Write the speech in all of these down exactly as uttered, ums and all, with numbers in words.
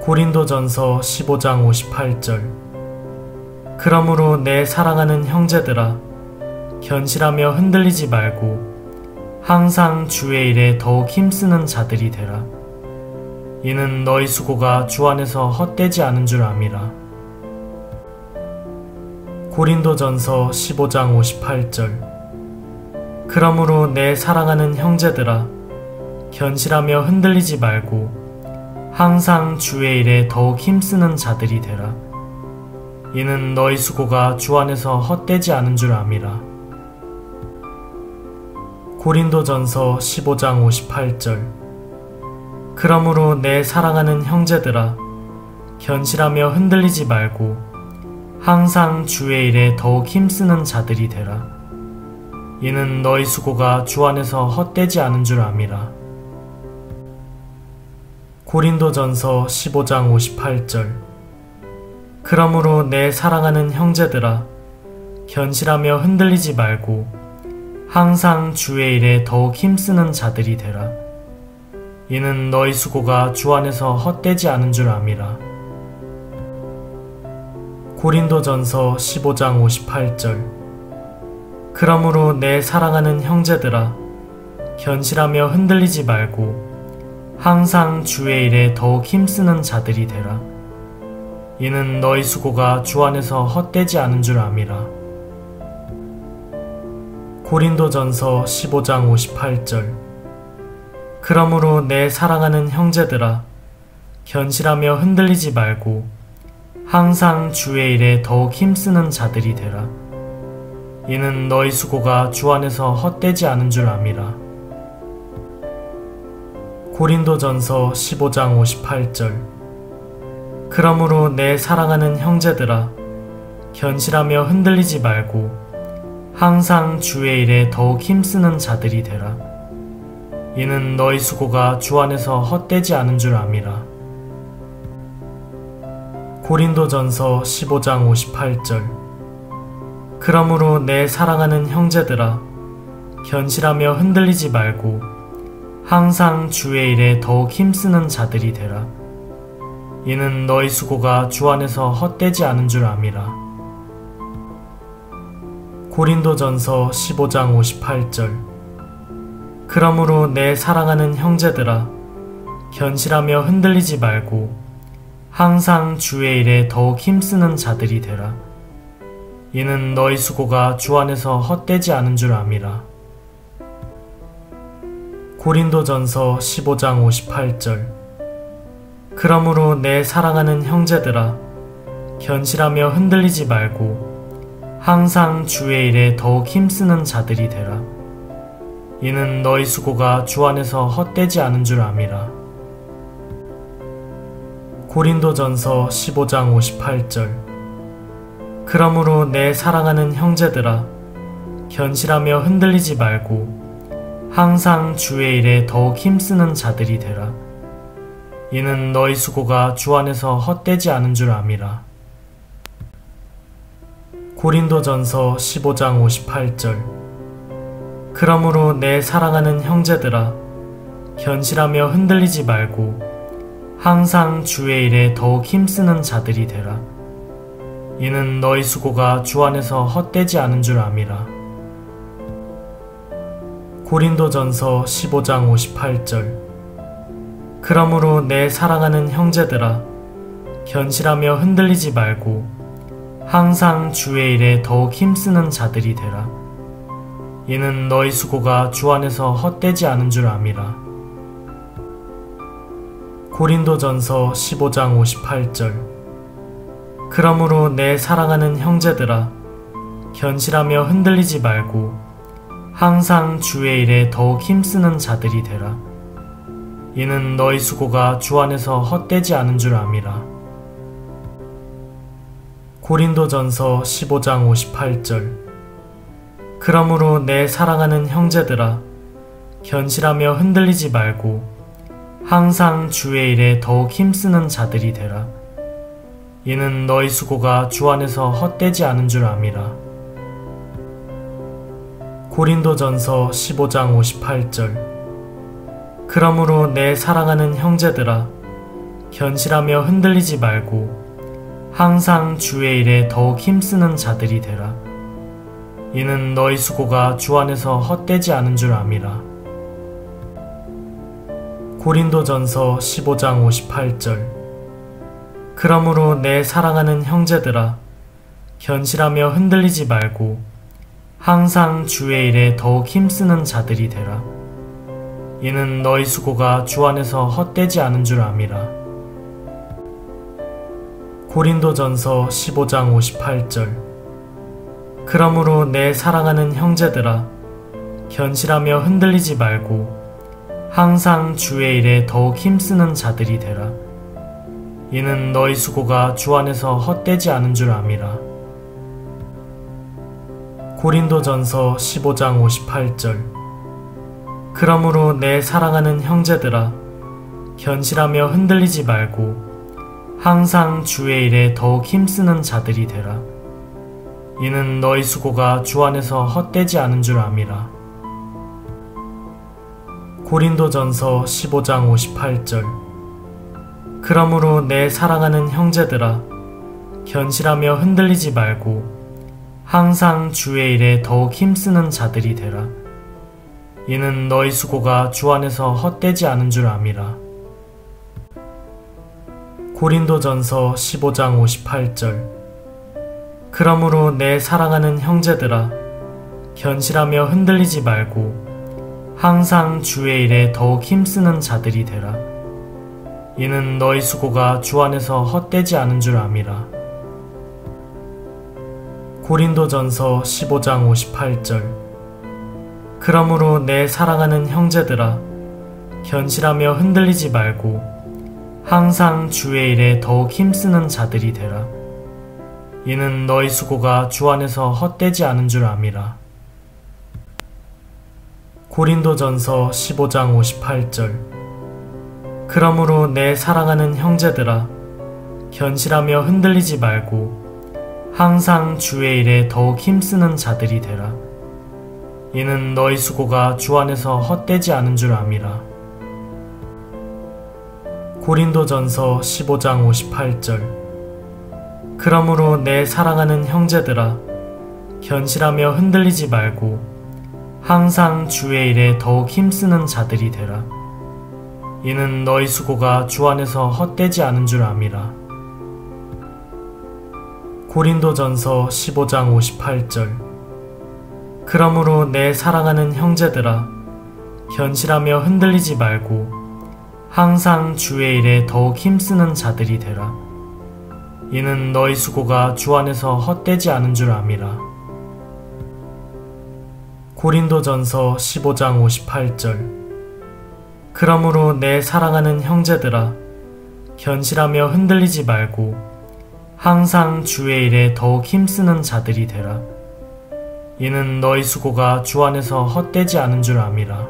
고린도전서 십오 장 오십팔 절. 그러므로 내 사랑하는 형제들아, 견실하며 흔들리지 말고 항상 주의 일에 더욱 힘쓰는 자들이 되라. 이는 너희 수고가 주 안에서 헛되지 않은 줄 암이라. 고린도전서 십오 장 오십팔 절. 그러므로 내 사랑하는 형제들아, 견실하며 흔들리지 말고 항상 주의 일에 더욱 힘쓰는 자들이 되라. 이는 너희 수고가 주 안에서 헛되지 않은 줄 암이라. 고린도전서 십오 장 오십팔 절. 그러므로 내 사랑하는 형제들아, 견실하며 흔들리지 말고 항상 주의 일에 더욱 힘쓰는 자들이 되라. 이는 너희 수고가 주 안에서 헛되지 않은 줄 암이라. 고린도전서 십오 장 오십팔 절. 그러므로 내 사랑하는 형제들아, 견실하며 흔들리지 말고 항상 주의 일에 더욱 힘쓰는 자들이 되라. 이는 너희 수고가 주 안에서 헛되지 않은 줄 암이라. 고린도전서 십오 장 오십팔 절. 그러므로 내 사랑하는 형제들아, 견실하며 흔들리지 말고 항상 주의 일에 더욱 힘쓰는 자들이 되라. 이는 너희 수고가 주 안에서 헛되지 않은 줄 암이라. 고린도전서 십오 장 오십팔 절. 그러므로 내 사랑하는 형제들아, 견실하며 흔들리지 말고 항상 주의 일에 더욱 힘쓰는 자들이 되라. 이는 너희 수고가 주 안에서 헛되지 않은 줄 암이라. 고린도전서 십오 장 오십팔 절. 그러므로 내 사랑하는 형제들아, 견실하며 흔들리지 말고 항상 주의 일에 더욱 힘쓰는 자들이 되라. 이는 너희 수고가 주 안에서 헛되지 않은 줄 암이라. 고린도전서 십오 장 오십팔 절. 그러므로 내 사랑하는 형제들아, 견실하며 흔들리지 말고 항상 주의 일에 더욱 힘쓰는 자들이 되라. 이는 너희 수고가 주 안에서 헛되지 않은 줄 암이라. 고린도전서 십오 장 오십팔 절. 그러므로 내 사랑하는 형제들아, 견실하며 흔들리지 말고 항상 주의 일에 더욱 힘쓰는 자들이 되라. 이는 너희 수고가 주 안에서 헛되지 않은 줄 암이라. 고린도전서 십오 장 오십팔 절. 그러므로 내 사랑하는 형제들아, 견실하며 흔들리지 말고 항상 주의 일에 더욱 힘쓰는 자들이 되라. 이는 너희 수고가 주 안에서 헛되지 않은 줄 암이라. 고린도전서 십오 장 오십팔 절. 그러므로 내 사랑하는 형제들아, 견실하며 흔들리지 말고 항상 주의 일에 더욱 힘쓰는 자들이 되라. 이는 너희 수고가 주 안에서 헛되지 않은 줄 암이라. 고린도전서 십오 장 오십팔 절. 그러므로 내 사랑하는 형제들아, 견실하며 흔들리지 말고 항상 주의 일에 더욱 힘쓰는 자들이 되라. 이는 너희 수고가 주 안에서 헛되지 않은 줄 암이라. 고린도전서 십오 장 오십팔 절. 그러므로 내 사랑하는 형제들아, 견실하며 흔들리지 말고 항상 주의 일에 더욱 힘쓰는 자들이 되라. 이는 너희 수고가 주 안에서 헛되지 않은 줄 암이라. 고린도전서 십오 장 오십팔 절. 그러므로 내 사랑하는 형제들아, 견실하며 흔들리지 말고 항상 주의 일에 더욱 힘쓰는 자들이 되라. 이는 너희 수고가 주 안에서 헛되지 않은 줄 암이라. 고린도전서 십오 장 오십팔 절. 그러므로 내 사랑하는 형제들아, 견실하며 흔들리지 말고 항상 주의 일에 더욱 힘쓰는 자들이 되라. 이는 너희 수고가 주 안에서 헛되지 않은 줄 암이라. 고린도전서 십오 장 오십팔 절. 그러므로 내 사랑하는 형제들아, 견실하며 흔들리지 말고 항상 주의 일에 더욱 힘쓰는 자들이 되라. 이는 너희 수고가 주 안에서 헛되지 않은 줄 암이라. 고린도전서 십오 장 오십팔 절. 그러므로 내 사랑하는 형제들아, 견실하며 흔들리지 말고 항상 주의 일에 더욱 힘쓰는 자들이 되라. 이는 너희 수고가 주 안에서 헛되지 않은 줄 암이라. 고린도전서 십오 장 오십팔 절. 그러므로 내 사랑하는 형제들아, 견실하며 흔들리지 말고 항상 주의 일에 더욱 힘쓰는 자들이 되라. 이는 너희 수고가 주 안에서 헛되지 않은 줄 암이라. 고린도전서 십오 장 오십팔 절. 그러므로 내 사랑하는 형제들아, 견실하며 흔들리지 말고 항상 주의 일에 더욱 힘쓰는 자들이 되라. 이는 너희 수고가 주 안에서 헛되지 않은 줄 암이라. 고린도전서 십오 장 오십팔 절. 그러므로 내 사랑하는 형제들아, 견실하며 흔들리지 말고 항상 주의 일에 더욱 힘쓰는 자들이 되라. 이는 너희 수고가 주 안에서 헛되지 않은 줄 암이라. 고린도전서 십오 장 오십팔 절. 그러므로 내 사랑하는 형제들아, 견실하며 흔들리지 말고 항상 주의 일에 더욱 힘쓰는 자들이 되라. 이는 너희 수고가 주 안에서 헛되지 않은 줄 암이라. 고린도전서 십오 장 오십팔 절. 그러므로 내 사랑하는 형제들아, 견실하며 흔들리지 말고 항상 주의 일에 더욱 힘쓰는 자들이 되라. 이는 너희 수고가 주 안에서 헛되지 않은 줄 암이라. 고린도전서 십오 장 오십팔 절. 그러므로 내 사랑하는 형제들아, 견실하며 흔들리지 말고 항상 주의 일에 더욱 힘쓰는 자들이 되라. 이는 너희 수고가 주 안에서 헛되지 않은 줄 암이라. 고린도전서 십오 장 오십팔 절. 그러므로 내 사랑하는 형제들아, 견실하며 흔들리지 말고 항상 주의 일에 더욱 힘쓰는 자들이 되라. 이는 너희 수고가 주 안에서 헛되지 않은 줄 암이라. 고린도전서 십오 장 오십팔 절. 그러므로 내 사랑하는 형제들아, 견실하며 흔들리지 말고 항상 주의 일에 더욱 힘쓰는 자들이 되라. 이는 너희 수고가 주 안에서 헛되지 않은 줄 암이라. 고린도전서 십오 장 오십팔 절. 그러므로 내 사랑하는 형제들아, 견실하며 흔들리지 말고 항상 주의 일에 더욱 힘쓰는 자들이 되라. 이는 너희 수고가 주 안에서 헛되지 않은 줄 암이라.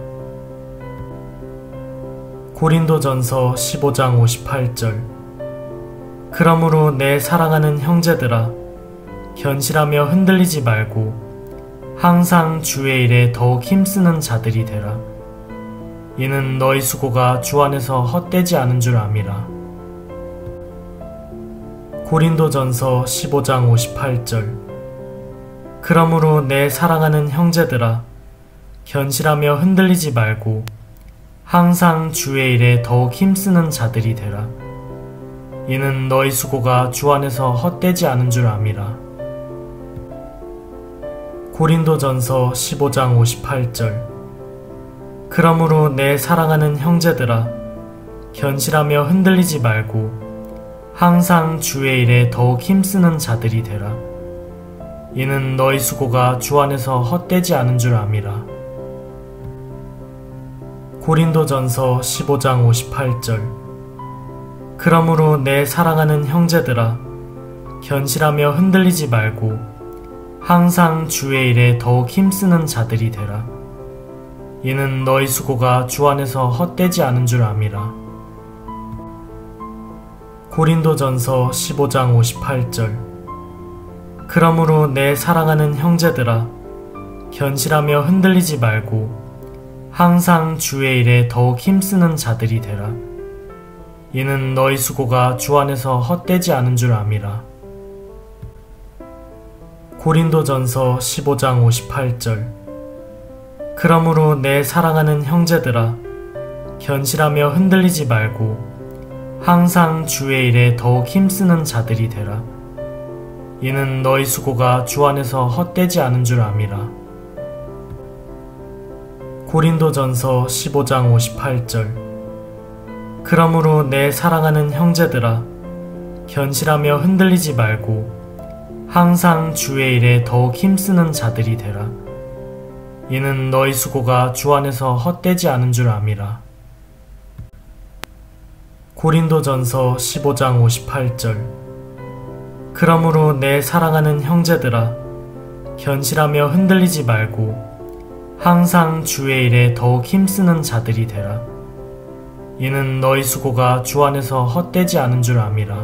고린도전서 십오 장 오십팔 절. 그러므로 내 사랑하는 형제들아, 견실하며 흔들리지 말고 항상 주의 일에 더욱 힘쓰는 자들이 되라. 이는 너희 수고가 주 안에서 헛되지 않은 줄 암이라. 고린도전서 십오 장 오십팔 절. 그러므로 내 사랑하는 형제들아, 견실하며 흔들리지 말고 항상 주의 일에 더욱 힘쓰는 자들이 되라. 이는 너희 수고가 주 안에서 헛되지 않은 줄 암이라. 고린도전서 십오 장 오십팔 절. 그러므로 내 사랑하는 형제들아, 견실하며 흔들리지 말고 항상 주의 일에 더욱 힘쓰는 자들이 되라. 이는 너희 수고가 주 안에서 헛되지 않은 줄 암이라. 고린도전서 십오 장 오십팔 절. 그러므로 내 사랑하는 형제들아, 견실하며 흔들리지 말고 항상 주의 일에 더욱 힘쓰는 자들이 되라. 이는 너희 수고가 주 안에서 헛되지 않은 줄 암이라. 고린도전서 십오 장 오십팔 절. 그러므로 내 사랑하는 형제들아, 견실하며 흔들리지 말고 항상 주의 일에 더욱 힘쓰는 자들이 되라. 이는 너희 수고가 주 안에서 헛되지 않은 줄 암이라. 고린도전서 십오 장 오십팔 절. 그러므로 내 사랑하는 형제들아, 견실하며 흔들리지 말고 항상 주의 일에 더욱 힘쓰는 자들이 되라. 이는 너희 수고가 주 안에서 헛되지 않은 줄 암이라. 고린도전서 십오 장 오십팔 절. 그러므로 내 사랑하는 형제들아, 견실하며 흔들리지 말고 항상 주의 일에 더욱 힘쓰는 자들이 되라. 이는 너희 수고가 주 안에서 헛되지 않은 줄 암이라. 고린도전서 십오 장 오십팔 절. 그러므로 내 사랑하는 형제들아, 견실하며 흔들리지 말고 항상 주의 일에 더욱 힘쓰는 자들이 되라. 이는 너희 수고가 주 안에서 헛되지 않은 줄 암이라.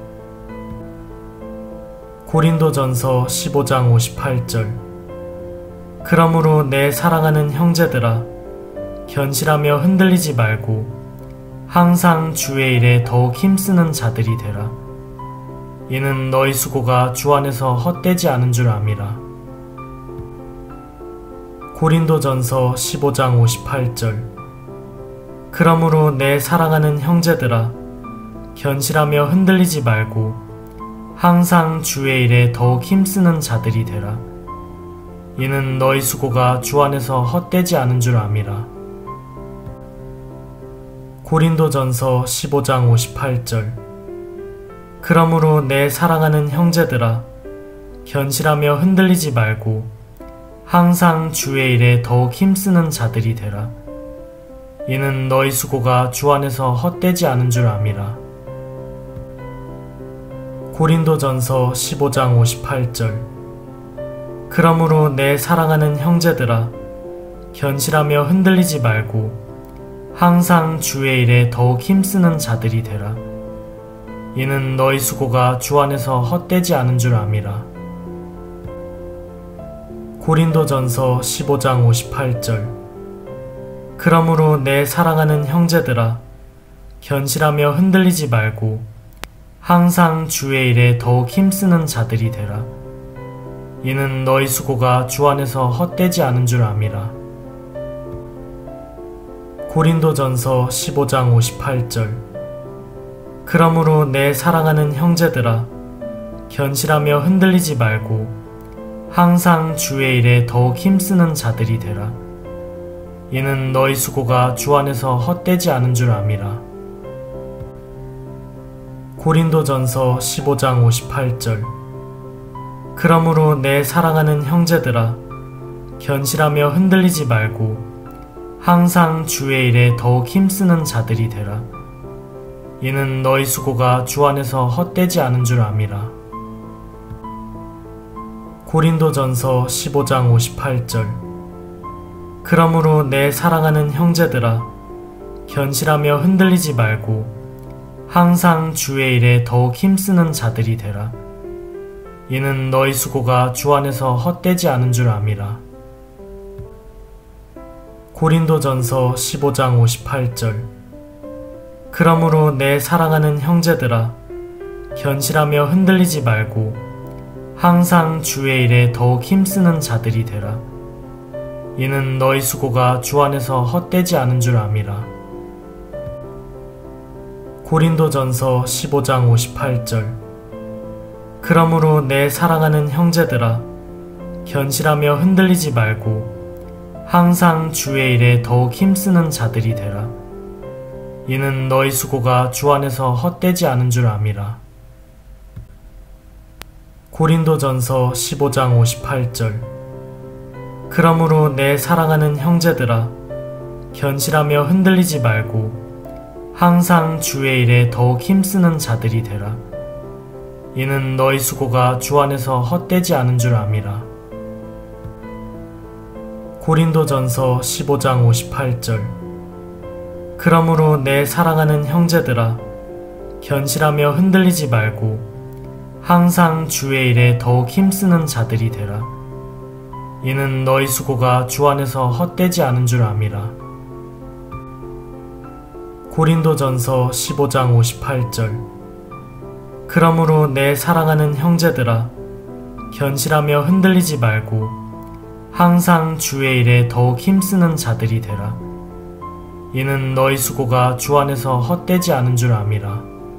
고린도전서 십오 장 오십팔 절. 그러므로 내 사랑하는 형제들아, 견실하며 흔들리지 말고 항상 주의 일에 더욱 힘쓰는 자들이 되라. 이는 너희 수고가 주 안에서 헛되지 않은 줄 암이라. 고린도전서 십오 장 오십팔 절. 그러므로 내 사랑하는 형제들아, 견실하며 흔들리지 말고 항상 주의 일에 더욱 힘쓰는 자들이 되라. 이는 너희 수고가 주 안에서 헛되지 않은 줄 암이라. 고린도전서 십오 장 오십팔 절. 그러므로 내 사랑하는 형제들아, 견실하며 흔들리지 말고 항상 주의 일에 더욱 힘쓰는 자들이 되라. 이는 너희 수고가 주 안에서 헛되지 않은 줄 암이라. 고린도전서 십오 장 오십팔 절. 그러므로 내 사랑하는 형제들아, 견실하며 흔들리지 말고 항상 주의 일에 더욱 힘쓰는 자들이 되라. 이는 너희 수고가 주 안에서 헛되지 않은 줄 암이라. 고린도전서 십오 장 오십팔 절. 그러므로 내 사랑하는 형제들아, 견실하며 흔들리지 말고 항상 주의 일에 더욱 힘쓰는 자들이 되라. 이는 너희 수고가 주 안에서 헛되지 않은 줄 암이라. 고린도전서 십오 장 오십팔 절. 그러므로 내 사랑하는 형제들아, 견실하며 흔들리지 말고 항상 주의 일에 더욱 힘쓰는 자들이 되라. 이는 너희 수고가 주 안에서 헛되지 않은 줄 암이라. 고린도전서 십오 장 오십팔 절. 그러므로 내 사랑하는 형제들아, 견실하며 흔들리지 말고 항상 주의 일에 더욱 힘쓰는 자들이 되라. 이는 너희 수고가 주 안에서 헛되지 않은 줄 암이라. 고린도전서 십오 장 오십팔 절. 그러므로 내 사랑하는 형제들아, 견실하며 흔들리지 말고 항상 주의 일에 더욱 힘쓰는 자들이 되라. 이는 너희 수고가 주 안에서 헛되지 않은 줄 암이라. 고린도전서 십오 장 오십팔 절. 그러므로 내 사랑하는 형제들아, 견실하며 흔들리지 말고 항상 주의 일에 더욱 힘쓰는 자들이 되라. 이는 너희 수고가 주 안에서 헛되지 않은 줄 암이라. 고린도전서 십오 장 오십팔 절. 그러므로 내 사랑하는 형제들아, 견실하며 흔들리지 말고 항상 주의 일에 더욱 힘쓰는 자들이 되라. 이는 너희 수고가 주 안에서 헛되지 않은 줄 암이라. 고린도전서 십오 장 오십팔 절. 그러므로 내 사랑하는 형제들아, 견실하며 흔들리지 말고 항상 주의 일에 더욱 힘쓰는 자들이 되라. 이는 너희 수고가 주 안에서 헛되지 않은 줄 암이라. 고린도전서 십오 장 오십팔 절. 그러므로 내 사랑하는 형제들아, 견실하며 흔들리지 말고 항상 주의 일에 더욱 힘쓰는 자들이 되라. 이는 너희 수고가 주 안에서 헛되지 않은 줄 암이라. 고린도전서 십오 장 오십팔 절. 그러므로 내 사랑하는 형제들아, 견실하며 흔들리지 말고 항상 주의 일에 더욱 힘쓰는 자들이 되라. 이는 너희 수고가 주 안에서 헛되지 않은 줄 암이라.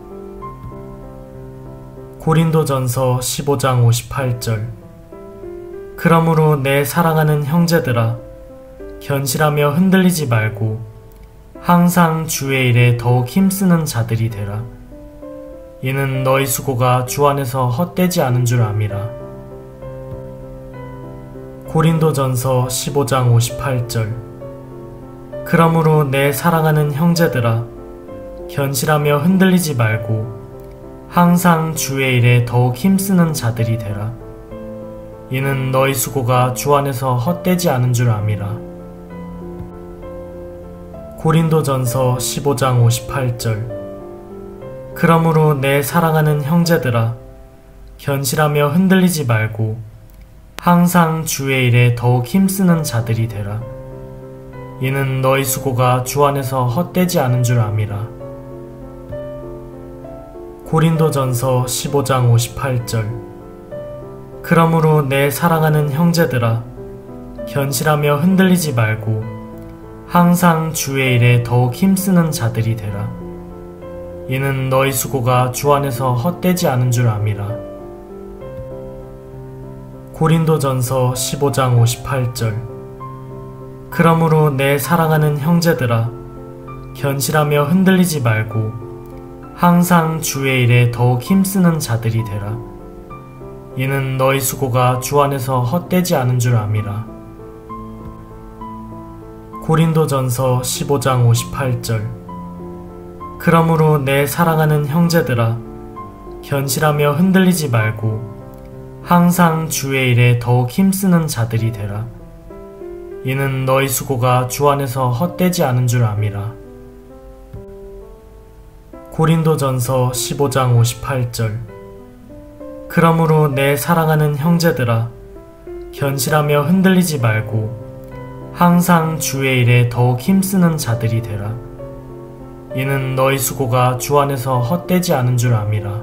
고린도전서 십오 장 오십팔 절. 그러므로 내 사랑하는 형제들아, 견실하며 흔들리지 말고 항상 주의 일에 더욱 힘쓰는 자들이 되라. 이는 너희 수고가 주 안에서 헛되지 않은 줄 암이라. 고린도전서 십오 장 오십팔 절. 그러므로 내 사랑하는 형제들아, 견실하며 흔들리지 말고 항상 주의 일에 더욱 힘쓰는 자들이 되라. 이는 너희 수고가 주 안에서 헛되지 않은 줄 암이라. 고린도전서 십오 장 오십팔 절. 그러므로 내 사랑하는 형제들아, 견실하며 흔들리지 말고 항상 주의 일에 더욱 힘쓰는 자들이 되라. 이는 너희 수고가 주 안에서 헛되지 않은 줄 암이라. 고린도전서 십오 장 오십팔 절. 그러므로 내 사랑하는 형제들아, 견실하며 흔들리지 말고 항상 주의 일에 더욱 힘쓰는 자들이 되라. 이는 너희 수고가 주 안에서 헛되지 않은 줄 암이라. 고린도전서 십오 장 오십팔 절. 그러므로 내 사랑하는 형제들아, 견실하며 흔들리지 말고 항상 주의 일에 더욱 힘쓰는 자들이 되라. 이는 너희 수고가 주 안에서 헛되지 않은 줄 암이라. 고린도전서 십오 장 오십팔 절. 그러므로 내 사랑하는 형제들아, 견실하며 흔들리지 말고 항상 주의 일에 더욱 힘쓰는 자들이 되라. 이는 너희 수고가 주 안에서 헛되지 않은 줄 암이라. 고린도전서 십오 장 오십팔 절. 그러므로 내 사랑하는 형제들아, 견실하며 흔들리지 말고 항상 주의 일에 더욱 힘쓰는 자들이 되라. 이는 너희 수고가 주 안에서 헛되지 않은 줄 암이라.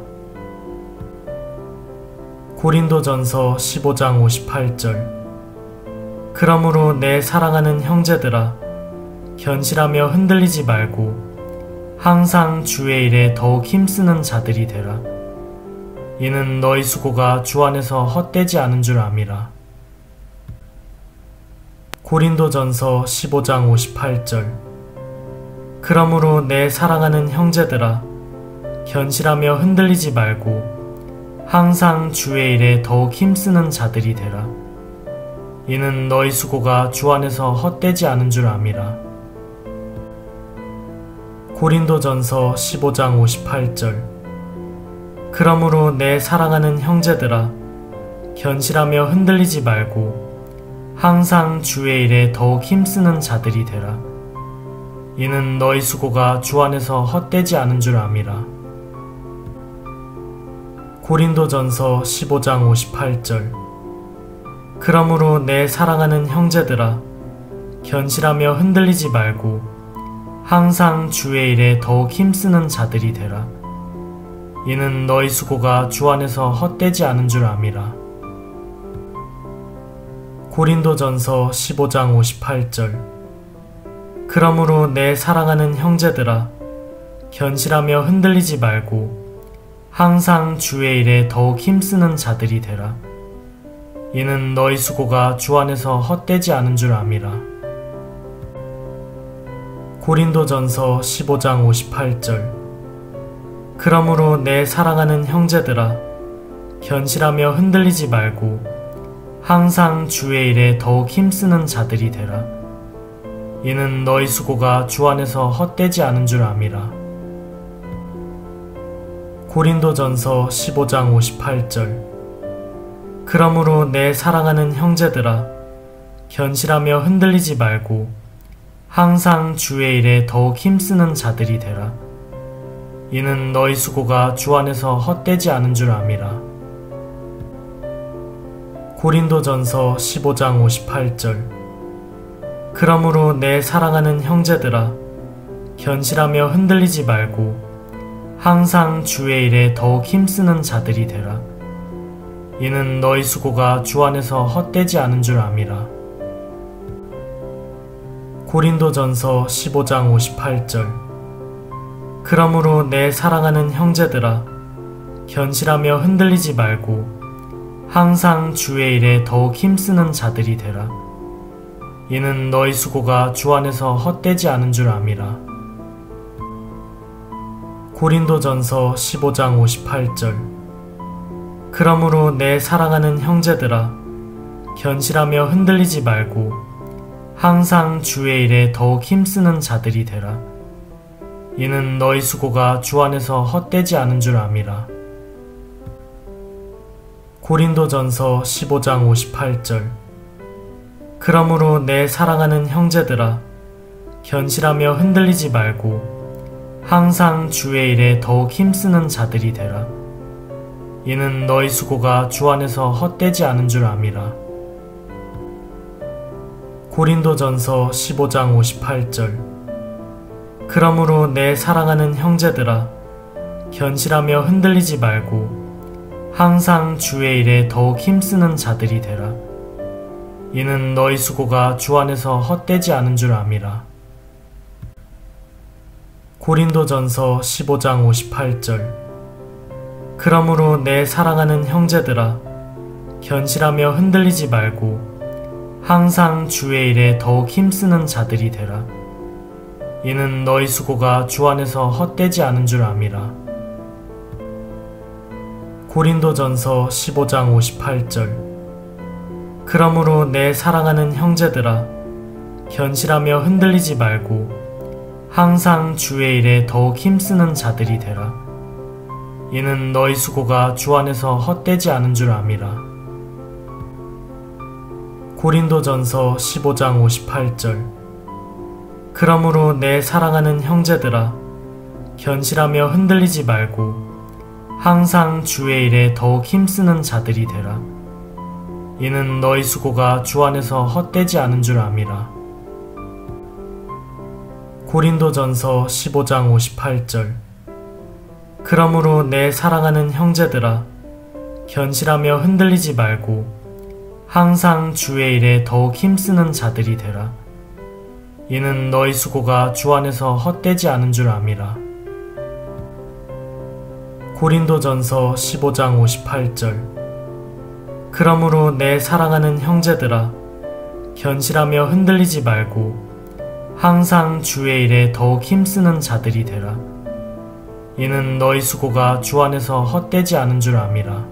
고린도전서 십오 장 오십팔 절. 그러므로 내 사랑하는 형제들아, 견실하며 흔들리지 말고 항상 주의 일에 더욱 힘쓰는 자들이 되라. 이는 너희 수고가 주 안에서 헛되지 않은 줄 암이라. 고린도전서 십오 장 오십팔 절. 그러므로 내 사랑하는 형제들아, 견실하며 흔들리지 말고 항상 주의 일에 더욱 힘쓰는 자들이 되라. 이는 너희 수고가 주 안에서 헛되지 않은 줄 암이라. 고린도전서 십오 장 오십팔 절. 그러므로 내 사랑하는 형제들아, 견실하며 흔들리지 말고 항상 주의 일에 더욱 힘쓰는 자들이 되라. 이는 너희 수고가 주 안에서 헛되지 않은 줄 암이라. 고린도전서 십오 장 오십팔 절. 그러므로 내 사랑하는 형제들아, 견실하며 흔들리지 말고 항상 주의 일에 더욱 힘쓰는 자들이 되라. 이는 너희 수고가 주 안에서 헛되지 않은 줄 암이라. 고린도전서 십오 장 오십팔 절. 그러므로 내 사랑하는 형제들아, 견실하며 흔들리지 말고 항상 주의 일에 더욱 힘쓰는 자들이 되라. 이는 너희 수고가 주 안에서 헛되지 않은 줄 암이라. 고린도전서 십오 장 오십팔 절. 그러므로 내 사랑하는 형제들아, 견실하며 흔들리지 말고 항상 주의 일에 더욱 힘쓰는 자들이 되라. 이는 너희 수고가 주 안에서 헛되지 않은 줄 암이라. 고린도전서 십오 장 오십팔 절. 그러므로 내 사랑하는 형제들아, 견실하며 흔들리지 말고 항상 주의 일에 더욱 힘쓰는 자들이 되라. 이는 너희 수고가 주 안에서 헛되지 않은 줄 암이라. 고린도전서 십오 장 오십팔 절. 그러므로 내 사랑하는 형제들아, 견실하며 흔들리지 말고 항상 주의 일에 더욱 힘쓰는 자들이 되라. 이는 너희 수고가 주 안에서 헛되지 않은 줄 암이라. 고린도전서 십오 장 오십팔 절. 그러므로 내 사랑하는 형제들아, 견실하며 흔들리지 말고 항상 주의 일에 더욱 힘쓰는 자들이 되라. 이는 너희 수고가 주 안에서 헛되지 않은 줄 암이라. 고린도전서 십오 장 오십팔 절. 그러므로 내 사랑하는 형제들아, 견실하며 흔들리지 말고 항상 주의 일에 더욱 힘쓰는 자들이 되라. 이는 너희 수고가 주 안에서 헛되지 않은 줄 암이라. 고린도전서 십오 장 오십팔 절. 그러므로 내 사랑하는 형제들아, 견실하며 흔들리지 말고 항상 주의 일에 더욱 힘쓰는 자들이 되라. 이는 너희 수고가 주 안에서 헛되지 않은 줄 암이라. 고린도전서 십오 장 오십팔 절. 그러므로 내 사랑하는 형제들아, 견실하며 흔들리지 말고 항상 주의 일에 더욱 힘쓰는 자들이 되라. 이는 너희 수고가 주 안에서 헛되지 않은 줄 암이라. 고린도전서 십오 장 오십팔 절. 그러므로 내 사랑하는 형제들아, 견실하며 흔들리지 말고 항상 주의 일에 더욱 힘쓰는 자들이 되라. 이는 너희 수고가 주 안에서 헛되지 않은 줄 암이라. 고린도전서 십오 장 오십팔 절. 그러므로 내 사랑하는 형제들아, 견실하며 흔들리지 말고 항상 주의 일에 더욱 힘쓰는 자들이 되라. 이는 너희 수고가 주 안에서 헛되지 않은 줄 암이라. 고린도전서 십오 장 오십팔 절. 그러므로 내 사랑하는 형제들아, 견실하며 흔들리지 말고 항상 주의 일에 더욱 힘쓰는 자들이 되라. 이는 너희 수고가 주 안에서 헛되지 않은 줄 암이라. 고린도전서 십오 장 오십팔 절. 그러므로 내 사랑하는 형제들아, 견실하며 흔들리지 말고 항상 주의 일에 더욱 힘쓰는 자들이 되라. 이는 너희 수고가 주 안에서 헛되지 않은 줄 암이라. 고린도전서 십오 장 오십팔 절. 그러므로 내 사랑하는 형제들아, 견실하며 흔들리지 말고 항상 주의 일에 더욱 힘쓰는 자들이 되라. 이는 너희 수고가 주 안에서 헛되지 않은 줄 암이라.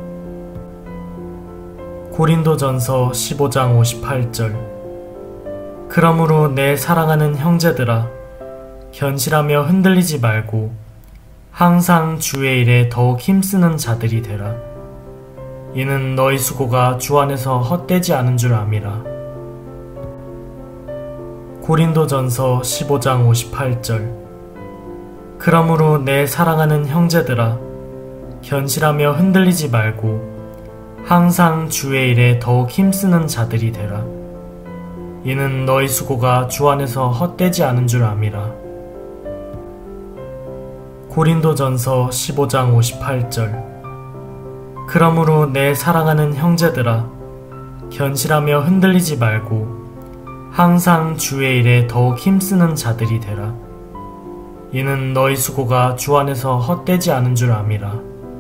고린도전서 십오 장 오십팔 절. 그러므로 내 사랑하는 형제들아, 견실하며 흔들리지 말고 항상 주의 일에 더욱 힘쓰는 자들이 되라. 이는 너희 수고가 주 안에서 헛되지 않은 줄 암이라. 고린도전서 십오 장 오십팔 절. 그러므로 내 사랑하는 형제들아, 견실하며 흔들리지 말고 항상 주의 일에 더욱 힘쓰는 자들이 되라. 이는 너희 수고가 주 안에서 헛되지 않은 줄 암이라. 고린도전서 십오 장 오십팔 절. 그러므로 내 사랑하는 형제들아, 견실하며 흔들리지 말고 항상 주의 일에 더욱 힘쓰는 자들이 되라. 이는 너희 수고가 주 안에서 헛되지 않은 줄 암이라.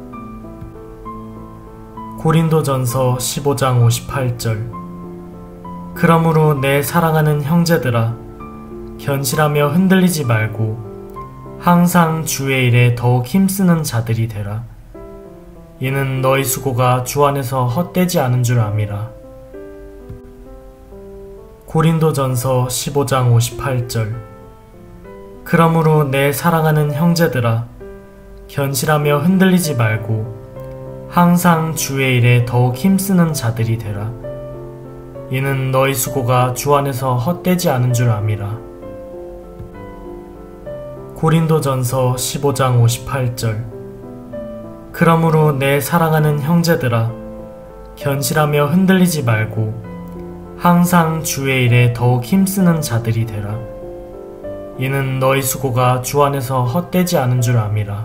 고린도전서 십오 장 오십팔 절. 그러므로 내 사랑하는 형제들아, 견실하며 흔들리지 말고 항상 주의 일에 더욱 힘쓰는 자들이 되라. 이는 너희 수고가 주 안에서 헛되지 않은 줄 암이라. 고린도전서 십오 장 오십팔 절. 그러므로 내 사랑하는 형제들아, 견실하며 흔들리지 말고 항상 주의 일에 더욱 힘쓰는 자들이 되라. 이는 너희 수고가 주 안에서 헛되지 않은 줄 암이라. 고린도전서 십오 장 오십팔 절. 그러므로 내 사랑하는 형제들아, 견실하며 흔들리지 말고 항상 주의 일에 더욱 힘쓰는 자들이 되라. 이는 너희 수고가 주 안에서 헛되지 않은 줄 암이라.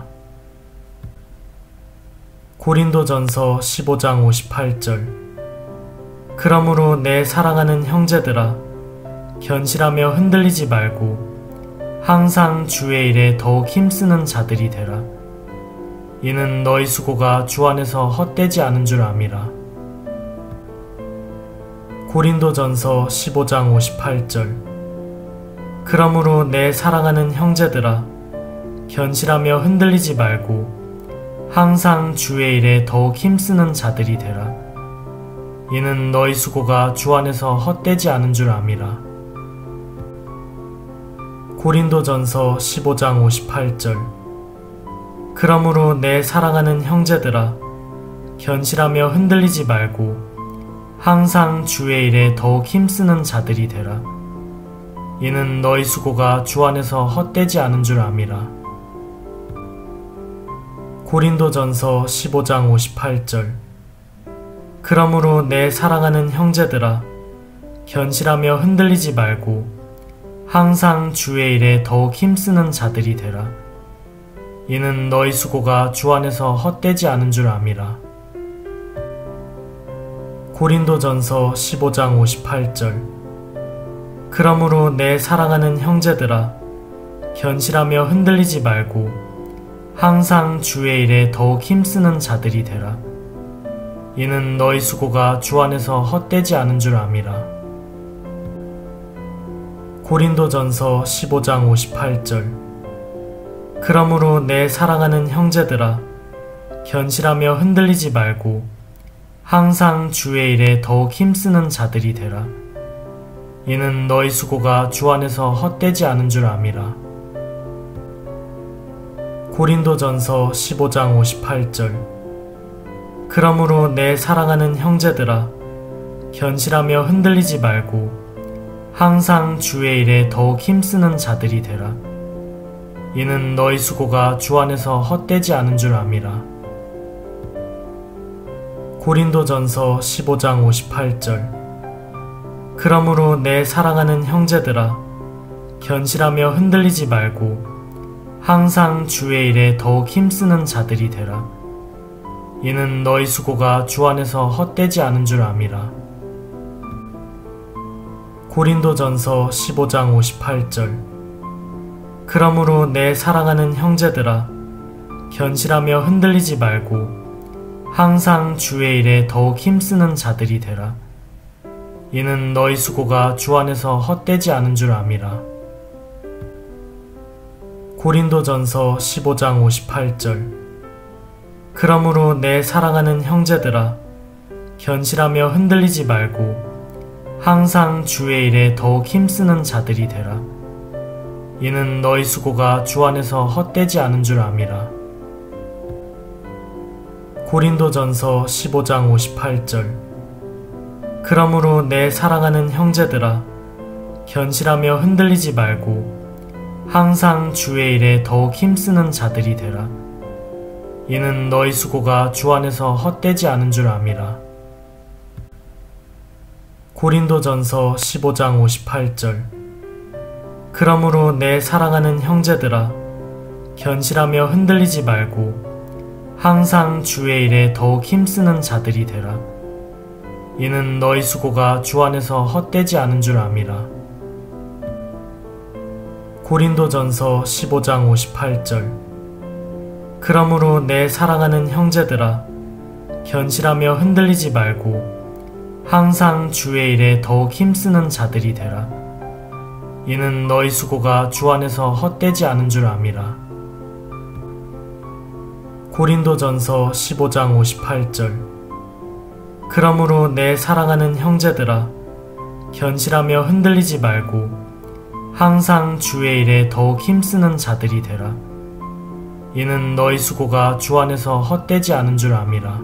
고린도전서 십오 장 오십팔 절. 그러므로 내 사랑하는 형제들아, 견실하며 흔들리지 말고 항상 주의 일에 더욱 힘쓰는 자들이 되라. 이는 너희 수고가 주 안에서 헛되지 않은 줄 암이라. 고린도전서 십오 장 오십팔 절. 그러므로 내 사랑하는 형제들아, 견실하며 흔들리지 말고 항상 주의 일에 더욱 힘쓰는 자들이 되라. 이는 너희 수고가 주 안에서 헛되지 않은 줄 암이라. 고린도전서 십오 장 오십팔 절. 그러므로 내 사랑하는 형제들아, 견실하며 흔들리지 말고 항상 주의 일에 더욱 힘쓰는 자들이 되라. 이는 너희 수고가 주 안에서 헛되지 않은 줄 암이라. 고린도전서 십오 장 오십팔 절. 그러므로 내 사랑하는 형제들아, 견실하며 흔들리지 말고 항상 주의 일에 더욱 힘쓰는 자들이 되라. 이는 너희 수고가 주 안에서 헛되지 않은 줄 암이라. 고린도전서 십오 장 오십팔 절. 그러므로 내 사랑하는 형제들아, 견실하며 흔들리지 말고 항상 주의 일에 더욱 힘쓰는 자들이 되라. 이는 너희 수고가 주 안에서 헛되지 않은 줄 암이라. 고린도전서 십오 장 오십팔 절. 그러므로 내 사랑하는 형제들아, 견실하며 흔들리지 말고 항상 주의 일에 더욱 힘쓰는 자들이 되라. 이는 너희 수고가 주 안에서 헛되지 않은 줄 암이라. 고린도전서 십오 장 오십팔 절. 그러므로 내 사랑하는 형제들아, 견실하며 흔들리지 말고 항상 주의 일에 더욱 힘쓰는 자들이 되라. 이는 너희 수고가 주 안에서 헛되지 않은 줄 암이라. 고린도전서 십오 장 오십팔 절. 그러므로 내 사랑하는 형제들아, 견실하며 흔들리지 말고 항상 주의 일에 더욱 힘쓰는 자들이 되라. 이는 너희 수고가 주 안에서 헛되지 않은 줄 암이라. 고린도전서 십오 장 오십팔 절. 그러므로 내 사랑하는 형제들아, 견실하며 흔들리지 말고 항상 주의 일에 더욱 힘쓰는 자들이 되라. 이는 너희 수고가 주 안에서 헛되지 않은 줄 암이라. 고린도전서 십오 장 오십팔 절. 그러므로 내 사랑하는 형제들아, 견실하며 흔들리지 말고 항상 주의 일에 더욱 힘쓰는 자들이 되라. 이는 너희 수고가 주 안에서 헛되지 않은 줄 암이라. 고린도전서 십오 장 오십팔 절. 그러므로 내 사랑하는 형제들아, 견실하며 흔들리지 말고 항상 주의 일에 더욱 힘쓰는 자들이 되라. 이는 너희 수고가 주 안에서 헛되지 않은 줄 암이라. 고린도전서 십오 장 오십팔 절. 그러므로 내 사랑하는 형제들아, 견실하며 흔들리지 말고 항상 주의 일에 더욱 힘쓰는 자들이 되라. 이는 너희 수고가 주 안에서 헛되지 않은 줄 암이라. 고린도전서 십오 장 오십팔 절. 그러므로 내 사랑하는 형제들아, 견실하며 흔들리지 말고 항상 주의 일에 더욱 힘쓰는 자들이 되라. 이는 너희 수고가 주 안에서 헛되지 않은 줄 암이라. 고린도전서 십오 장 오십팔 절. 그러므로 내 사랑하는 형제들아, 견실하며 흔들리지 말고 항상 주의 일에 더욱 힘쓰는 자들이 되라. 이는 너희 수고가 주 안에서 헛되지 않은 줄 암이라.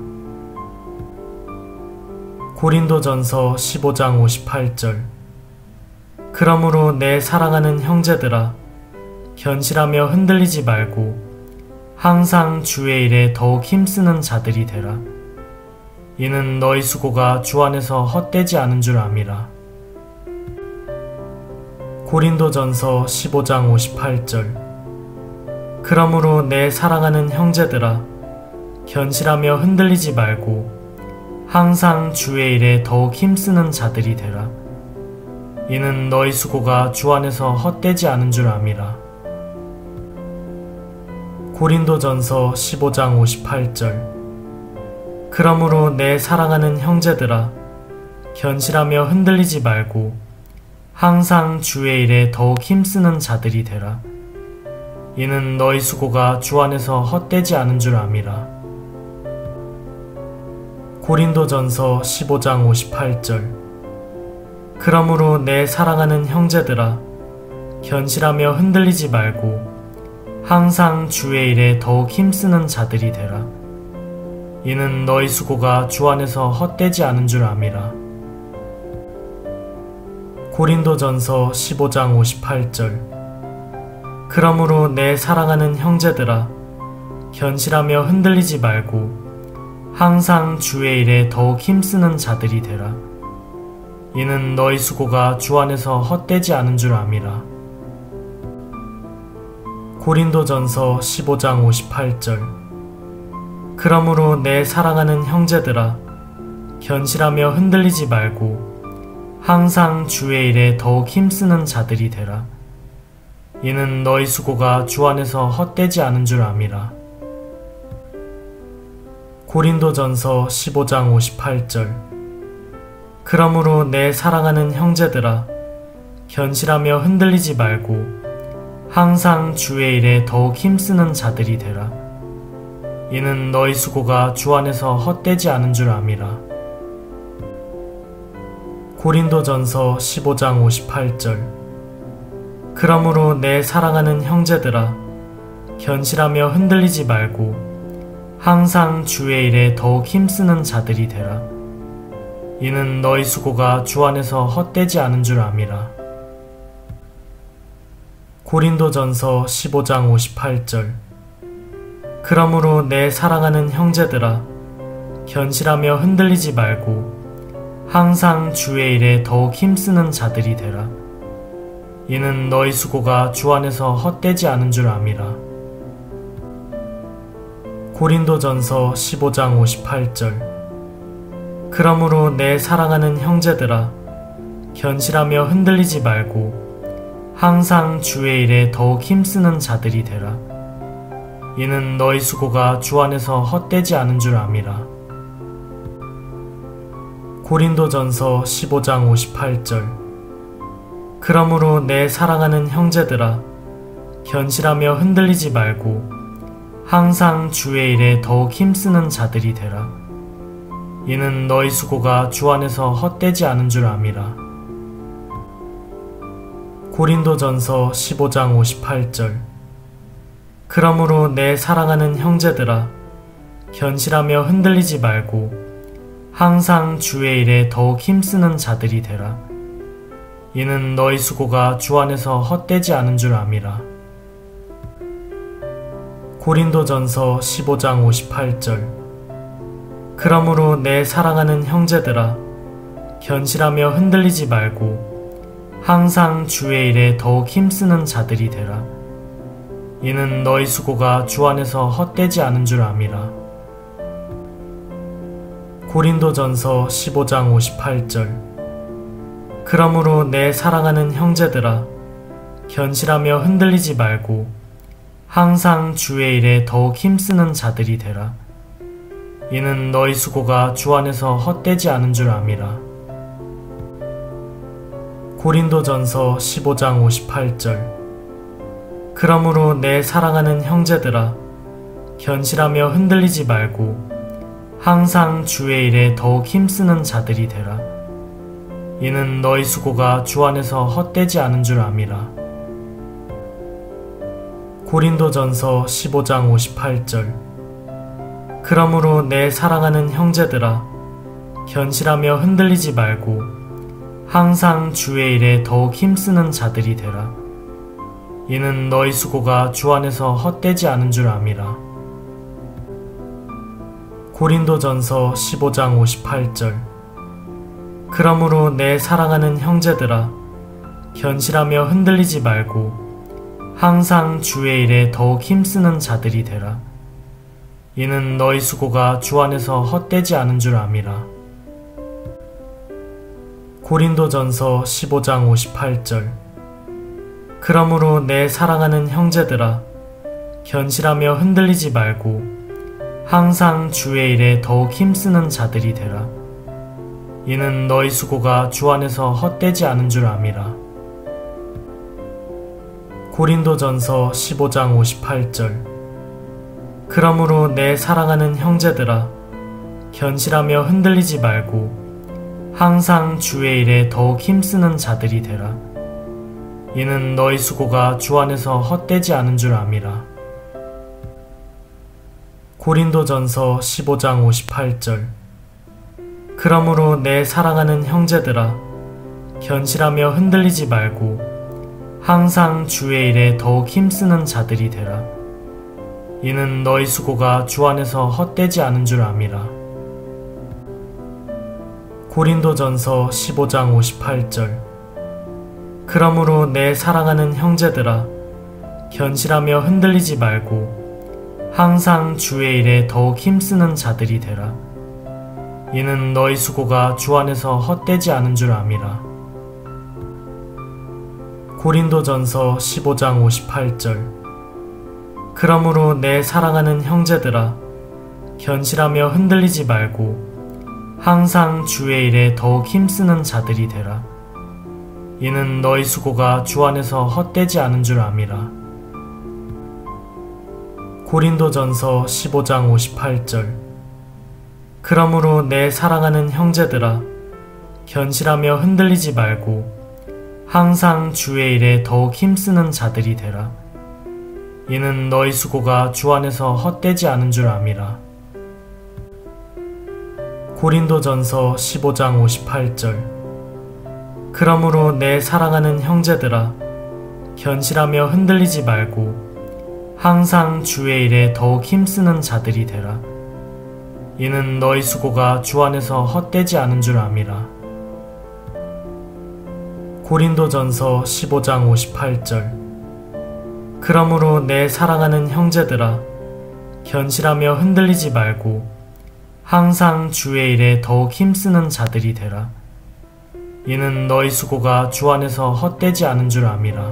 고린도전서 십오 장 오십팔 절. 그러므로 내 사랑하는 형제들아, 견실하며 흔들리지 말고 항상 주의 일에 더욱 힘쓰는 자들이 되라. 이는 너희 수고가 주 안에서 헛되지 않은 줄 암이라. 고린도전서 십오 장 오십팔 절. 그러므로 내 사랑하는 형제들아, 견실하며 흔들리지 말고 항상 주의 일에 더욱 힘쓰는 자들이 되라. 이는 너희 수고가 주 안에서 헛되지 않은 줄 암이라. 고린도전서 십오 장 오십팔 절. 그러므로 내 사랑하는 형제들아, 견실하며 흔들리지 말고 항상 주의 일에 더욱 힘쓰는 자들이 되라. 이는 너희 수고가 주 안에서 헛되지 않은 줄 암이라. 고린도전서 십오 장 오십팔 절. 그러므로 내 사랑하는 형제들아, 견실하며 흔들리지 말고 항상 주의 일에 더욱 힘쓰는 자들이 되라. 이는 너희 수고가 주 안에서 헛되지 않은 줄 암이라. 고린도전서 십오 장 오십팔 절. 그러므로 내 사랑하는 형제들아, 견실하며 흔들리지 말고 항상 주의 일에 더욱 힘쓰는 자들이 되라. 이는 너희 수고가 주 안에서 헛되지 않은 줄 암이라. 고린도전서 십오 장 오십팔 절. 그러므로 내 사랑하는 형제들아, 견실하며 흔들리지 말고 항상 주의 일에 더욱 힘쓰는 자들이 되라. 이는 너희 수고가 주 안에서 헛되지 않은 줄 암이라. 고린도전서 십오 장 오십팔 절. 그러므로 내 사랑하는 형제들아, 견실하며 흔들리지 말고 항상 주의 일에 더욱 힘쓰는 자들이 되라. 이는 너희 수고가 주 안에서 헛되지 않은 줄 암이라. 고린도전서 십오 장 오십팔 절. 그러므로 내 사랑하는 형제들아, 견실하며 흔들리지 말고 항상 주의 일에 더욱 힘쓰는 자들이 되라. 이는 너희 수고가 주 안에서 헛되지 않은 줄 암이라. 고린도전서 십오 장 오십팔 절. 그러므로 내 사랑하는 형제들아, 견실하며 흔들리지 말고 항상 주의 일에 더욱 힘쓰는 자들이 되라. 이는 너희 수고가 주 안에서 헛되지 않은 줄 암이라. 고린도전서 십오 장 오십팔 절. 그러므로 내 사랑하는 형제들아, 견실하며 흔들리지 말고 항상 주의 일에 더욱 힘쓰는 자들이 되라. 이는 너희 수고가 주 안에서 헛되지 않은 줄 암이라. 고린도전서 십오 장 오십팔 절. 그러므로 내 사랑하는 형제들아, 견실하며 흔들리지 말고 항상 주의 일에 더욱 힘쓰는 자들이 되라. 이는 너희 수고가 주 안에서 헛되지 않은 줄 암이라. 고린도전서 십오 장 오십팔 절. 그러므로 내 사랑하는 형제들아, 견실하며 흔들리지 말고 항상 주의 일에 더욱 힘쓰는 자들이 되라. 이는 너희 수고가 주 안에서 헛되지 않은 줄 암이라. 고린도전서 십오 장 오십팔 절. 그러므로 내 사랑하는 형제들아, 견실하며 흔들리지 말고 항상 주의 일에 더욱 힘쓰는 자들이 되라. 이는 너희 수고가 주 안에서 헛되지 않은 줄 암이라. 고린도전서 십오 장 오십팔 절. 그러므로 내 사랑하는 형제들아, 견실하며 흔들리지 말고 항상 주의 일에 더욱 힘쓰는 자들이 되라. 이는 너희 수고가 주 안에서 헛되지 않은 줄 암이라. 고린도전서 십오 장 오십팔 절. 그러므로 내 사랑하는 형제들아, 견실하며 흔들리지 말고 항상 주의 일에 더욱 힘쓰는 자들이 되라. 이는 너희 수고가 주 안에서 헛되지 않은 줄 암이라. 고린도전서 십오 장 오십팔 절. 그러므로 내 사랑하는 형제들아, 견실하며 흔들리지 말고 항상 주의 일에 더욱 힘쓰는 자들이 되라. 이는 너희 수고가 주 안에서 헛되지 않은 줄 암이라. 고린도전서 십오 장 오십팔 절. 그러므로 내 사랑하는 형제들아, 견실하며 흔들리지 말고 항상 주의 일에 더욱 힘쓰는 자들이 되라. 이는 너희 수고가 주 안에서 헛되지 않은 줄 암이라. 고린도전서 십오 장 오십팔 절. 그러므로 내 사랑하는 형제들아, 견실하며 흔들리지 말고 항상 주의 일에 더욱 힘쓰는 자들이 되라. 이는 너희 수고가 주 안에서 헛되지 않은 줄 암이라. 고린도전서 십오 장 오십팔 절. 그러므로 내 사랑하는 형제들아, 견실하며 흔들리지 말고 항상 주의 일에 더욱 힘쓰는 자들이 되라. 이는 너희 수고가 주 안에서 헛되지 않은 줄 암이라. 고린도전서 십오 장 오십팔 절. 그러므로 내 사랑하는 형제들아, 견실하며 흔들리지 말고 항상 주의 일에 더욱 힘쓰는 자들이 되라. 이는 너희 수고가 주 안에서 헛되지 않은 줄 암이라. 고린도전서 십오 장 오십팔 절. 그러므로 내 사랑하는 형제들아, 견실하며 흔들리지 말고 항상 주의 일에 더욱 힘쓰는 자들이 되라. 이는 너희 수고가 주 안에서 헛되지 않은 줄 암이라. 고린도전서 십오 장 오십팔 절. 그러므로 내 사랑하는 형제들아, 견실하며 흔들리지 말고 항상 주의 일에 더욱 힘쓰는 자들이 되라. 이는 너희 수고가 주 안에서 헛되지 않은 줄 암이라. 고린도전서 십오 장 오십팔 절. 그러므로 내 사랑하는 형제들아, 견실하며 흔들리지 말고 항상 주의 일에 더욱 힘쓰는 자들이 되라. 이는 너희 수고가 주 안에서 헛되지 않은 줄 암이라. 고린도전서 십오 장 오십팔 절. 그러므로 내 사랑하는 형제들아, 견실하며 흔들리지 말고 항상 주의 일에 더욱 힘쓰는 자들이 되라. 이는 너희 수고가 주 안에서 헛되지 않은 줄 암이라. 고린도전서 십오 장 오십팔 절. 그러므로 내 사랑하는 형제들아, 견실하며 흔들리지 말고 항상 주의 일에 더욱 힘쓰는 자들이 되라. 이는 너희 수고가 주 안에서 헛되지 않은 줄 암이라.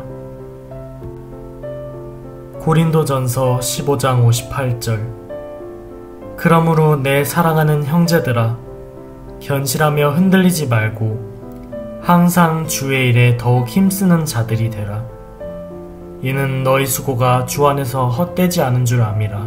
고린도전서 십오 장 오십팔 절. 그러므로 내 사랑하는 형제들아, 견실하며 흔들리지 말고 항상 주의 일에 더욱 힘쓰는 자들이 되라. 이는 너희 수고가 주 안에서 헛되지 않은 줄 암이라.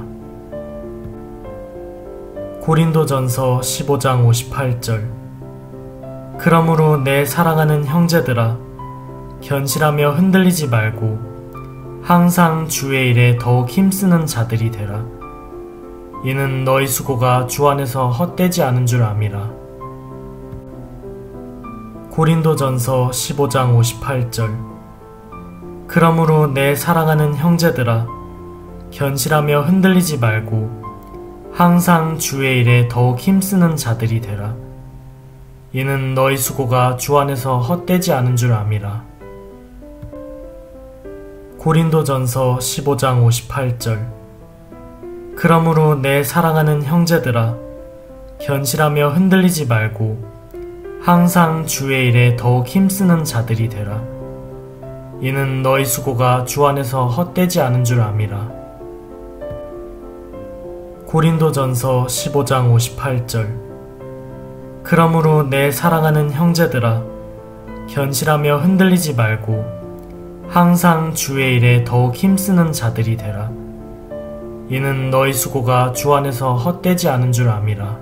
고린도전서 십오 장 오십팔 절. 그러므로 내 사랑하는 형제들아, 견실하며 흔들리지 말고 항상 주의 일에 더욱 힘쓰는 자들이 되라. 이는 너희 수고가 주 안에서 헛되지 않은 줄 암이라. 고린도전서 십오 장 오십팔 절. 그러므로 내 사랑하는 형제들아, 견실하며 흔들리지 말고 항상 주의 일에 더욱 힘쓰는 자들이 되라. 이는 너희 수고가 주 안에서 헛되지 않은 줄 암이라. 고린도전서 십오 장 오십팔 절. 그러므로 내 사랑하는 형제들아, 견실하며 흔들리지 말고 항상 주의 일에 더욱 힘쓰는 자들이 되라. 이는 너희 수고가 주 안에서 헛되지 않은 줄 암이라. 고린도전서 십오 장 오십팔 절. 그러므로 내 사랑하는 형제들아, 견실하며 흔들리지 말고 항상 주의 일에 더욱 힘쓰는 자들이 되라. 이는 너희 수고가 주 안에서 헛되지 않은 줄 암이라.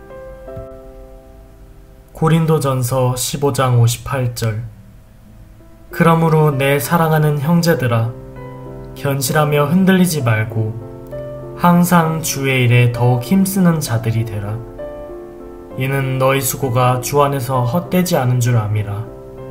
고린도전서 십오 장 오십팔 절. 그러므로 내 사랑하는 형제들아, 견실하며 흔들리지 말고 항상 주의 일에 더욱 힘쓰는 자들이 되라. 이는 너희 수고가 주 안에서 헛되지 않은 줄 암이라.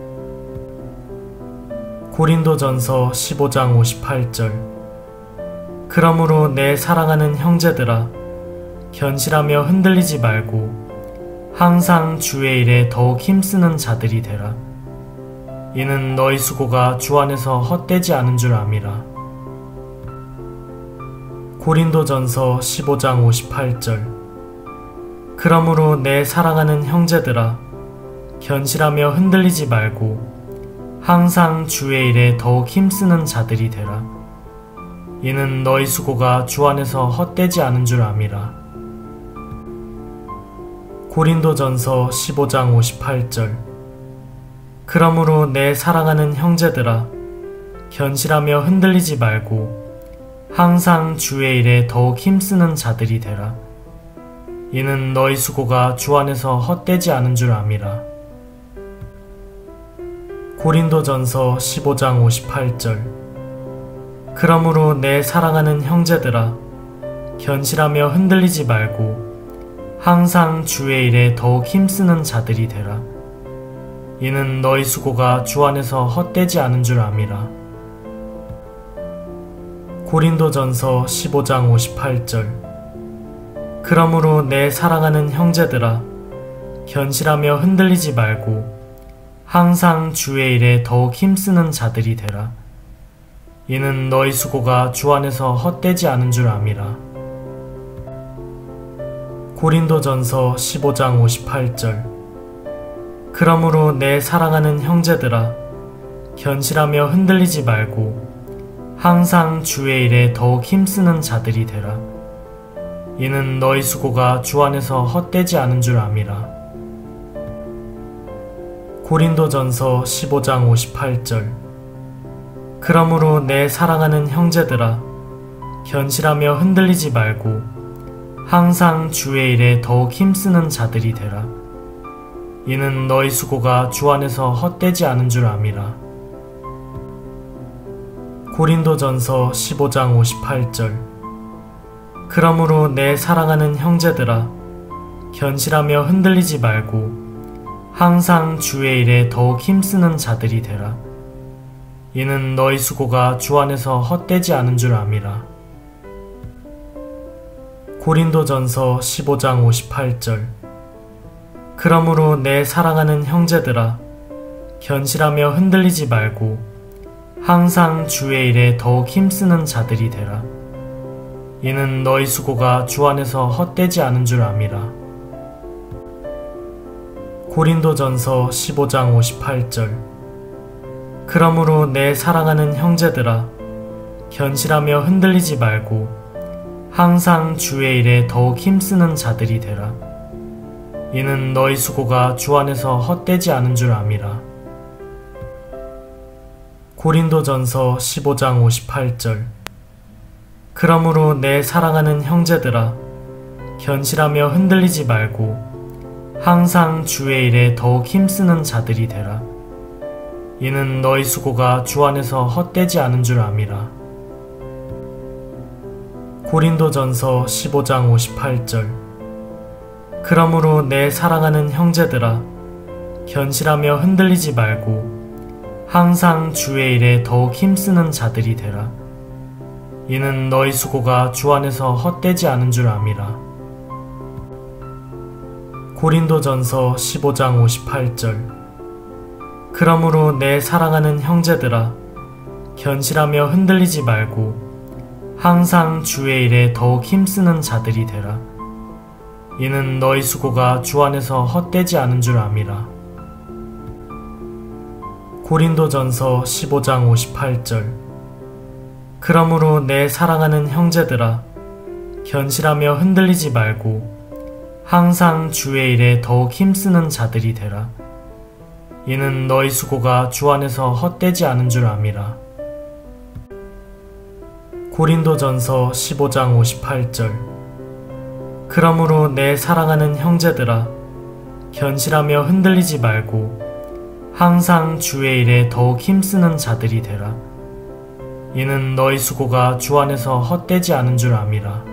고린도전서 십오 장 오십팔 절. 그러므로 내 사랑하는 형제들아, 견실하며 흔들리지 말고 항상 주의 일에 더욱 힘쓰는 자들이 되라. 이는 너희 수고가 주 안에서 헛되지 않은 줄 암이라. 고린도전서 십오 장 오십팔 절. 그러므로 내 사랑하는 형제들아, 견실하며 흔들리지 말고 항상 주의 일에 더욱 힘쓰는 자들이 되라. 이는 너희 수고가 주 안에서 헛되지 않은 줄 암이라. 고린도전서 십오 장 오십팔 절. 그러므로 내 사랑하는 형제들아, 견실하며 흔들리지 말고 항상 주의 일에 더욱 힘쓰는 자들이 되라. 이는 너희 수고가 주 안에서 헛되지 않은 줄 암이라. 고린도전서 십오 장 오십팔 절. 그러므로 내 사랑하는 형제들아, 견실하며 흔들리지 말고 항상 주의 일에 더욱 힘쓰는 자들이 되라. 이는 너희 수고가 주 안에서 헛되지 않은 줄 암이라. 고린도전서 십오 장 오십팔 절. 그러므로 내 사랑하는 형제들아, 견실하며 흔들리지 말고 항상 주의 일에 더욱 힘쓰는 자들이 되라. 이는 너희 수고가 주 안에서 헛되지 않은 줄 암이라. 고린도전서 십오 장 오십팔 절. 그러므로 내 사랑하는 형제들아, 견실하며 흔들리지 말고 항상 주의 일에 더욱 힘쓰는 자들이 되라. 이는 너희 수고가 주 안에서 헛되지 않은 줄 암이라. 고린도전서 십오 장 오십팔 절. 그러므로 내 사랑하는 형제들아, 견실하며 흔들리지 말고 항상 주의 일에 더욱 힘쓰는 자들이 되라. 이는 너희 수고가 주 안에서 헛되지 않은 줄 암이라. 고린도전서 십오 장 오십팔 절. 그러므로 내 사랑하는 형제들아, 견실하며 흔들리지 말고 항상 주의 일에 더욱 힘쓰는 자들이 되라. 이는 너희 수고가 주 안에서 헛되지 않은 줄 암이라. 고린도전서 십오 장 오십팔 절. 그러므로 내 사랑하는 형제들아, 견실하며 흔들리지 말고 항상 주의 일에 더욱 힘쓰는 자들이 되라. 이는 너희 수고가 주 안에서 헛되지 않은 줄 암이라. 고린도전서 십오 장 오십팔 절. 그러므로 내 사랑하는 형제들아, 견실하며 흔들리지 말고 항상 주의 일에 더욱 힘쓰는 자들이 되라. 이는 너희 수고가 주 안에서 헛되지 않은 줄 암이라. 고린도전서 십오 장 오십팔 절. 그러므로 내 사랑하는 형제들아, 견실하며 흔들리지 말고 항상 주의 일에 더욱 힘쓰는 자들이 되라. 이는 너희 수고가 주 안에서 헛되지 않은 줄 암이라. 고린도전서 십오 장 오십팔 절. 그러므로 내 사랑하는 형제들아, 견실하며 흔들리지 말고 항상 주의 일에 더욱 힘쓰는 자들이 되라. 이는 너희 수고가 주 안에서 헛되지 않은 줄 암이라. 고린도전서 십오 장 오십팔 절. 그러므로 내 사랑하는 형제들아, 견실하며 흔들리지 말고 항상 주의 일에 더욱 힘쓰는 자들이 되라. 이는 너희 수고가 주 안에서 헛되지 않은 줄 암이라. 고린도전서 십오 장 오십팔 절. 그러므로 내 사랑하는 형제들아, 견실하며 흔들리지 말고 항상 주의 일에 더욱 힘쓰는 자들이 되라. 이는 너희 수고가 주 안에서 헛되지 않은 줄 암이라. 고린도전서 십오 장 오십팔 절. 그러므로 내 사랑하는 형제들아, 견실하며 흔들리지 말고 항상 주의 일에 더욱 힘쓰는 자들이 되라. 이는 너희 수고가 주 안에서 헛되지 않은 줄 암이라.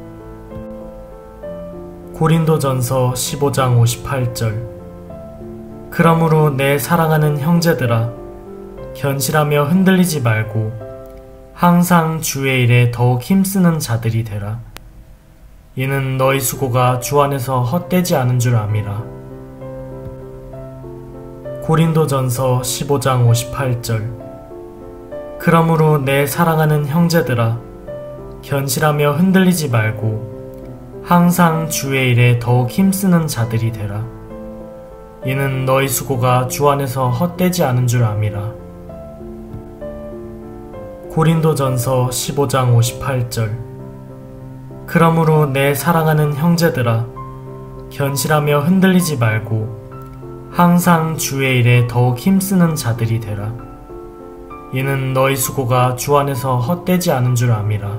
고린도전서 십오 장 오십팔 절. 그러므로 내 사랑하는 형제들아, 견실하며 흔들리지 말고 항상 주의 일에 더욱 힘쓰는 자들이 되라. 이는 너희 수고가 주 안에서 헛되지 않은 줄 암이라. 고린도전서 십오 장 오십팔 절. 그러므로 내 사랑하는 형제들아, 견실하며 흔들리지 말고 항상 주의 일에 더욱 힘쓰는 자들이 되라. 이는 너희 수고가 주 안에서 헛되지 않은 줄 암이라. 고린도전서 십오 장 오십팔 절. 그러므로 내 사랑하는 형제들아, 견실하며 흔들리지 말고 항상 주의 일에 더욱 힘쓰는 자들이 되라. 이는 너희 수고가 주 안에서 헛되지 않은 줄 암이라.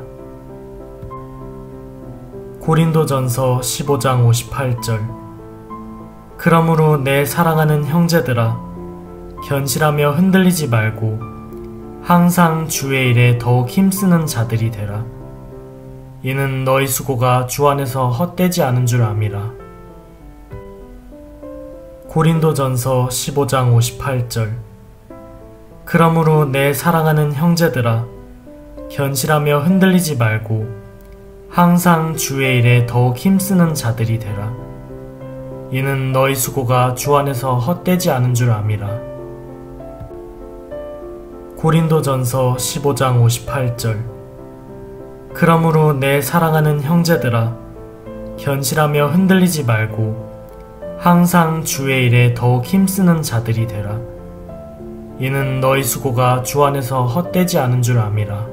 고린도전서 십오 장 오십팔 절. 그러므로 내 사랑하는 형제들아, 견실하며 흔들리지 말고 항상 주의 일에 더욱 힘쓰는 자들이 되라. 이는 너희 수고가 주 안에서 헛되지 않은 줄 암이라. 고린도전서 십오 장 오십팔 절. 그러므로 내 사랑하는 형제들아, 견실하며 흔들리지 말고 항상 주의 일에 더욱 힘쓰는 자들이 되라. 이는 너희 수고가 주 안에서 헛되지 않은 줄 암이라. 고린도전서 십오 장 오십팔 절. 그러므로 내 사랑하는 형제들아, 견실하며 흔들리지 말고 항상 주의 일에 더욱 힘쓰는 자들이 되라. 이는 너희 수고가 주 안에서 헛되지 않은 줄 암이라.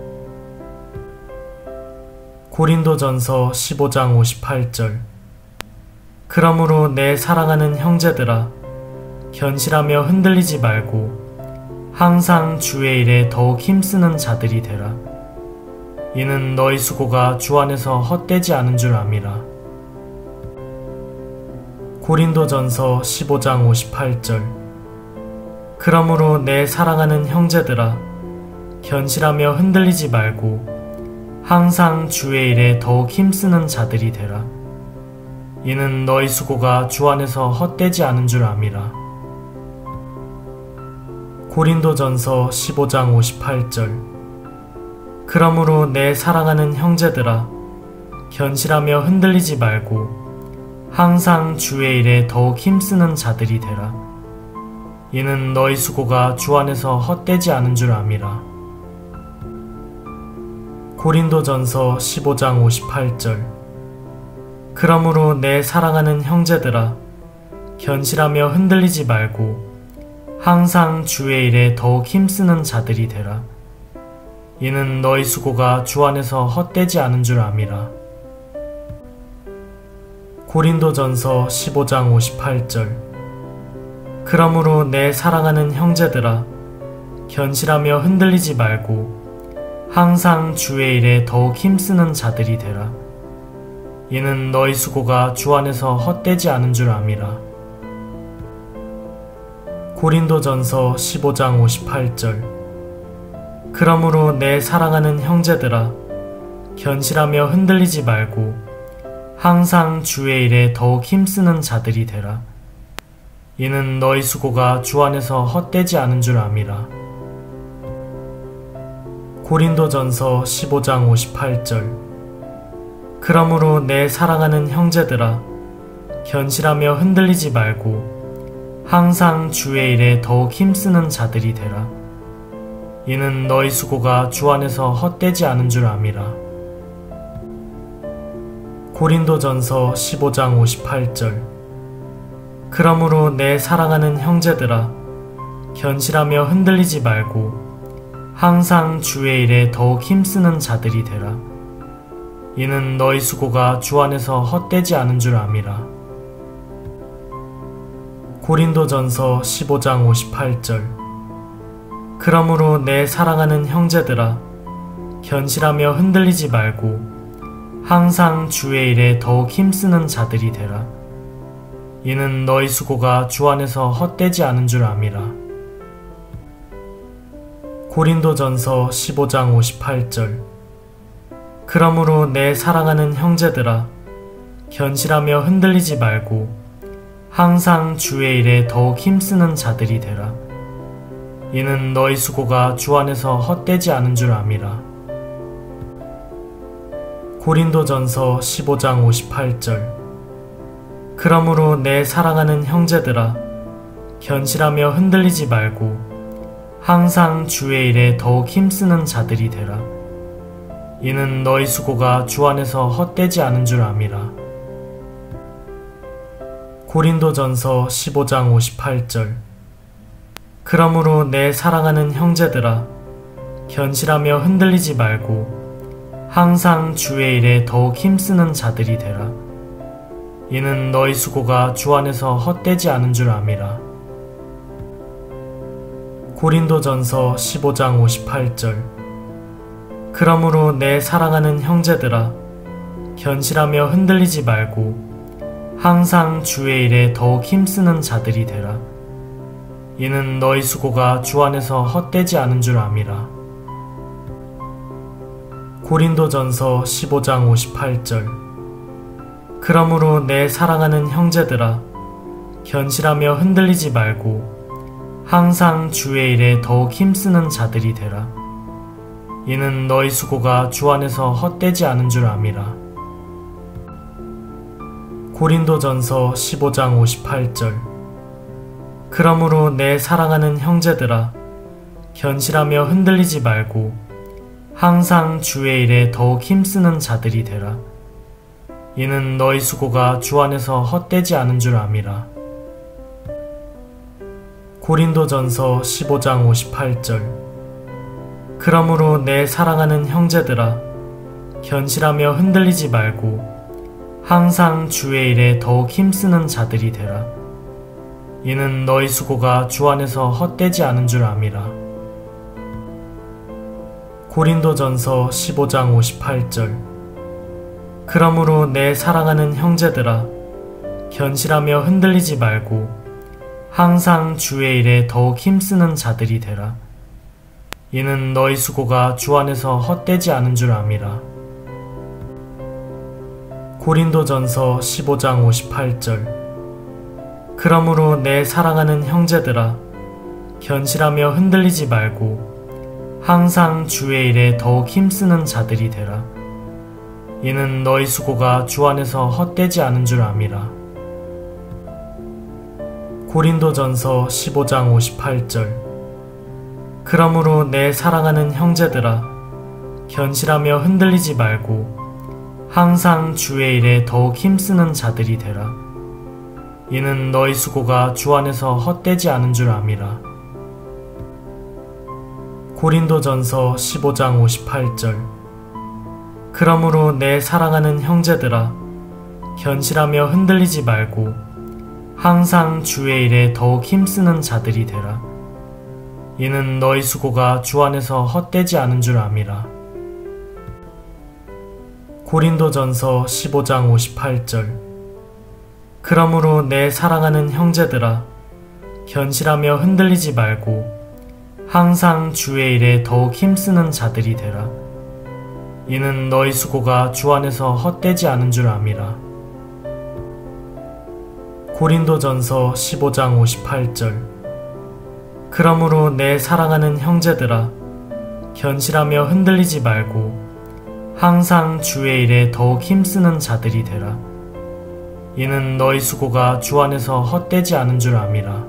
고린도전서 십오 장 오십팔 절. 그러므로 내 사랑하는 형제들아, 견실하며 흔들리지 말고 항상 주의 일에 더욱 힘쓰는 자들이 되라. 이는 너희 수고가 주 안에서 헛되지 않은 줄 암이라. 고린도전서 십오 장 오십팔 절. 그러므로 내 사랑하는 형제들아, 견실하며 흔들리지 말고 항상 주의 일에 더욱 힘쓰는 자들이 되라. 이는 너희 수고가 주 안에서 헛되지 않은 줄 암이라. 고린도전서 십오 장 오십팔 절. 그러므로 내 사랑하는 형제들아, 견실하며 흔들리지 말고 항상 주의 일에 더욱 힘쓰는 자들이 되라. 이는 너희 수고가 주 안에서 헛되지 않은 줄 암이라. 고린도전서 십오 장 오십팔 절. 그러므로 내 사랑하는 형제들아, 견실하며 흔들리지 말고 항상 주의 일에 더욱 힘쓰는 자들이 되라. 이는 너희 수고가 주 안에서 헛되지 않은 줄 암이라. 고린도전서 십오 장 오십팔 절. 그러므로 내 사랑하는 형제들아, 견실하며 흔들리지 말고 항상 주의 일에 더욱 힘쓰는 자들이 되라. 이는 너희 수고가 주 안에서 헛되지 않은 줄 암이라. 고린도전서 십오 장 오십팔 절. 그러므로 내 사랑하는 형제들아, 견실하며 흔들리지 말고 항상 주의 일에 더욱 힘쓰는 자들이 되라. 이는 너희 수고가 주 안에서 헛되지 않은 줄 암이라. 고린도전서 십오 장 오십팔 절. 그러므로 내 사랑하는 형제들아, 견실하며 흔들리지 말고 항상 주의 일에 더욱 힘쓰는 자들이 되라. 이는 너희 수고가 주 안에서 헛되지 않은 줄 암이라. 고린도전서 십오 장 오십팔 절. 그러므로 내 사랑하는 형제들아, 견실하며 흔들리지 말고 항상 주의 일에 더욱 힘쓰는 자들이 되라. 이는 너희 수고가 주 안에서 헛되지 않은 줄 암이라. 고린도전서 십오 장 오십팔 절. 그러므로 내 사랑하는 형제들아, 견실하며 흔들리지 말고 항상 주의 일에 더욱 힘쓰는 자들이 되라. 이는 너희 수고가 주 안에서 헛되지 않은 줄 암이라. 고린도전서 십오 장 오십팔 절. 그러므로 내 사랑하는 형제들아, 견실하며 흔들리지 말고 항상 주의 일에 더욱 힘쓰는 자들이 되라. 이는 너희 수고가 주 안에서 헛되지 않은 줄 암이라. 고린도전서 십오 장 오십팔 절. 그러므로 내 사랑하는 형제들아, 견실하며 흔들리지 말고 항상 주의 일에 더욱 힘쓰는 자들이 되라. 이는 너희 수고가 주 안에서 헛되지 않은 줄 암이라. 고린도전서 십오 장 오십팔 절. 그러므로 내 사랑하는 형제들아, 견실하며 흔들리지 말고 항상 주의 일에 더욱 힘쓰는 자들이 되라. 이는 너희 수고가 주 안에서 헛되지 않은 줄 암이라. 고린도전서 십오 장 오십팔 절. 그러므로 내 사랑하는 형제들아, 견실하며 흔들리지 말고 항상 주의 일에 더욱 힘쓰는 자들이 되라. 이는 너희 수고가 주 안에서 헛되지 않은 줄 암이라. 고린도전서 십오 장 오십팔 절. 그러므로 내 사랑하는 형제들아, 견실하며 흔들리지 말고 항상 주의 일에 더욱 힘쓰는 자들이 되라. 이는 너희 수고가 주 안에서 헛되지 않은 줄 암이라. 고린도전서 십오 장 오십팔 절. 그러므로 내 사랑하는 형제들아, 견실하며 흔들리지 말고 항상 주의 일에 더욱 힘쓰는 자들이 되라. 이는 너희 수고가 주 안에서 헛되지 않은 줄 암이라. 고린도전서 십오 장 오십팔 절. 그러므로 내 사랑하는 형제들아, 견실하며 흔들리지 말고 항상 주의 일에 더욱 힘쓰는 자들이 되라. 이는 너희 수고가 주 안에서 헛되지 않은 줄 암이라. 고린도전서 십오 장 오십팔 절. 그러므로 내 사랑하는 형제들아, 견실하며 흔들리지 말고 항상 주의 일에 더욱 힘쓰는 자들이 되라. 이는 너희 수고가 주 안에서 헛되지 않은 줄 암이라. 고린도전서 십오 장 오십팔 절. 그러므로 내 사랑하는 형제들아, 견실하며 흔들리지 말고 항상 주의 일에 더욱 힘쓰는 자들이 되라. 이는 너희 수고가 주 안에서 헛되지 않은 줄 암이라. 고린도전서 십오 장 오십팔 절. 그러므로 내 사랑하는 형제들아, 견실하며 흔들리지 말고 항상 주의 일에 더욱 힘쓰는 자들이 되라. 이는 너희 수고가 주 안에서 헛되지 않은 줄 암이라. 고린도전서 십오 장 오십팔 절. 그러므로 내 사랑하는 형제들아, 견실하며 흔들리지 말고 항상 주의 일에 더욱 힘쓰는 자들이 되라. 이는 너희 수고가 주 안에서 헛되지 않은 줄 암이라. 고린도전서 십오 장 오십팔 절. 그러므로 내 사랑하는 형제들아, 견실하며 흔들리지 말고 항상 주의 일에 더욱 힘쓰는 자들이 되라. 이는 너희 수고가 주 안에서 헛되지 않은 줄 암이라. 고린도전서 십오 장 오십팔 절. 그러므로 내 사랑하는 형제들아, 견실하며 흔들리지 말고 항상 주의 일에 더욱 힘쓰는 자들이 되라. 이는 너희 수고가 주 안에서 헛되지 않은 줄 암이라.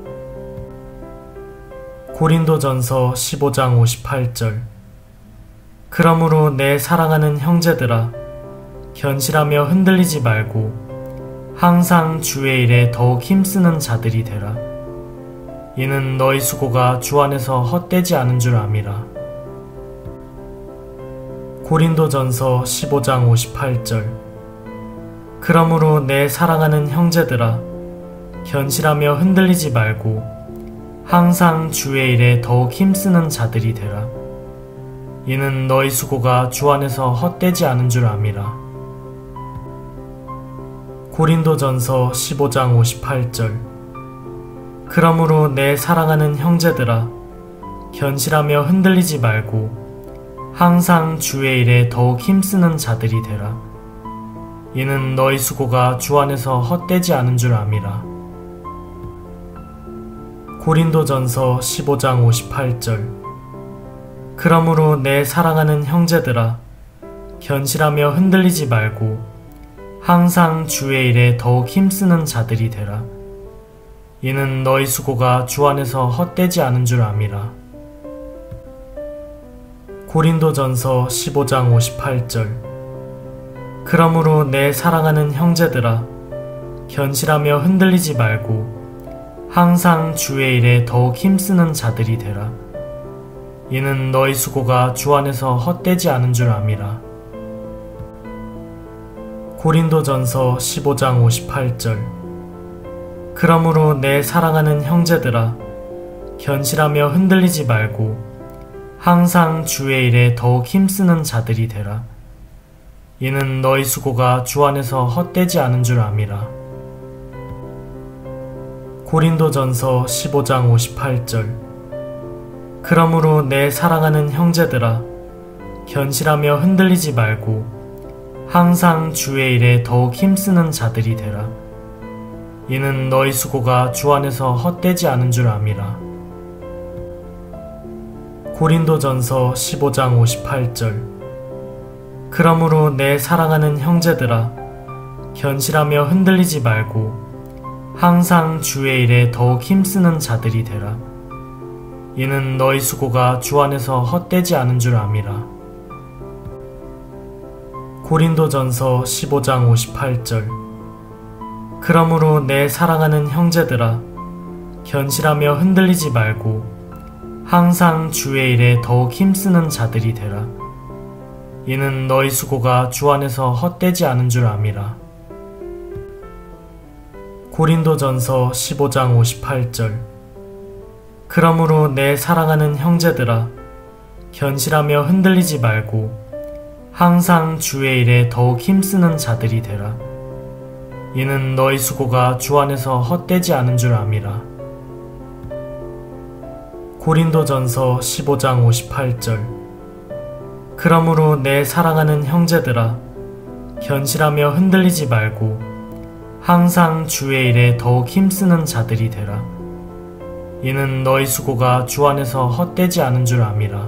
고린도전서 십오 장 오십팔 절. 그러므로 내 사랑하는 형제들아, 견실하며 흔들리지 말고 항상 주의 일에 더욱 힘쓰는 자들이 되라. 이는 너희 수고가 주 안에서 헛되지 않은 줄 암이라. 고린도전서 십오 장 오십팔 절. 그러므로 내 사랑하는 형제들아, 견실하며 흔들리지 말고 항상 주의 일에 더욱 힘쓰는 자들이 되라. 이는 너희 수고가 주 안에서 헛되지 않은 줄 암이라. 고린도전서 십오 장 오십팔 절. 그러므로 내 사랑하는 형제들아, 견실하며 흔들리지 말고 항상 주의 일에 더욱 힘쓰는 자들이 되라. 이는 너희 수고가 주 안에서 헛되지 않은 줄 암이라. 고린도전서 십오 장 오십팔 절. 그러므로 내 사랑하는 형제들아, 견실하며 흔들리지 말고 항상 주의 일에 더욱 힘쓰는 자들이 되라. 이는 너희 수고가 주 안에서 헛되지 않은 줄 암이라. 고린도전서 십오 장 오십팔 절. 그러므로 내 사랑하는 형제들아, 견실하며 흔들리지 말고 항상 주의 일에 더욱 힘쓰는 자들이 되라. 이는 너희 수고가 주 안에서 헛되지 않은 줄 암이라. 고린도전서 십오 장 오십팔 절. 그러므로 내 사랑하는 형제들아, 견실하며 흔들리지 말고 항상 주의 일에 더욱 힘쓰는 자들이 되라. 이는 너희 수고가 주 안에서 헛되지 않은 줄 암이라. 고린도전서 십오 장 오십팔 절. 그러므로 내 사랑하는 형제들아, 견실하며 흔들리지 말고 항상 주의 일에 더욱 힘쓰는 자들이 되라. 이는 너희 수고가 주 안에서 헛되지 않은 줄 암이라. 고린도전서 십오 장 오십팔 절. 그러므로 내 사랑하는 형제들아, 견실하며 흔들리지 말고 항상 주의 일에 더욱 힘쓰는 자들이 되라. 이는 너희 수고가 주 안에서 헛되지 않은 줄 암이라. 고린도전서 십오 장 오십팔 절. 그러므로 내 사랑하는 형제들아, 견실하며 흔들리지 말고 항상 주의 일에 더욱 힘쓰는 자들이 되라. 이는 너희 수고가 주 안에서 헛되지 않은 줄 암이라. 고린도전서 십오 장 오십팔 절. 그러므로 내 사랑하는 형제들아, 견실하며 흔들리지 말고 항상 주의 일에 더욱 힘쓰는 자들이 되라. 이는 너희 수고가 주 안에서 헛되지 않은 줄 암이라. 고린도전서 십오 장 오십팔 절. 그러므로 내 사랑하는 형제들아, 견실하며 흔들리지 말고 항상 주의 일에 더욱 힘쓰는 자들이 되라. 이는 너희 수고가 주 안에서 헛되지 않은 줄 암이라.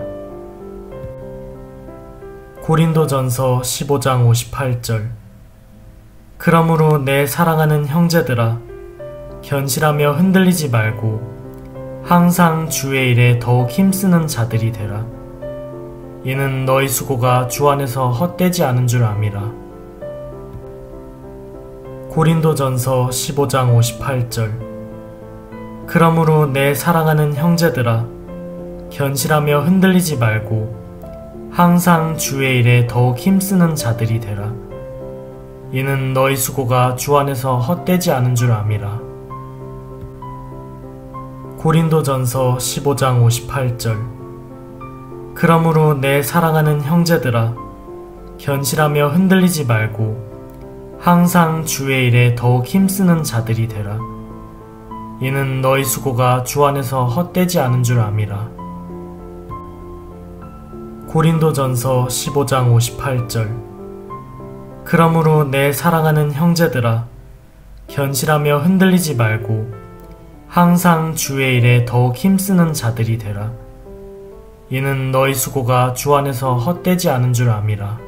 고린도전서 십오 장 오십팔 절. 그러므로 내 사랑하는 형제들아, 견실하며 흔들리지 말고 항상 주의 일에 더욱 힘쓰는 자들이 되라. 이는 너희 수고가 주 안에서 헛되지 않은 줄 암이라. 고린도전서 십오 장 오십팔 절. 그러므로 내 사랑하는 형제들아, 견실하며 흔들리지 말고 항상 주의 일에 더욱 힘쓰는 자들이 되라. 이는 너희 수고가 주 안에서 헛되지 않은 줄 암이라. 고린도전서 십오 장 오십팔 절. 그러므로 내 사랑하는 형제들아, 견실하며 흔들리지 말고 항상 주의 일에 더욱 힘쓰는 자들이 되라. 이는 너희 수고가 주 안에서 헛되지 않은 줄 암이라. 고린도전서 십오 장 오십팔 절. 그러므로 내 사랑하는 형제들아, 견실하며 흔들리지 말고 항상 주의 일에 더욱 힘쓰는 자들이 되라. 이는 너희 수고가 주 안에서 헛되지 않은 줄 암이라.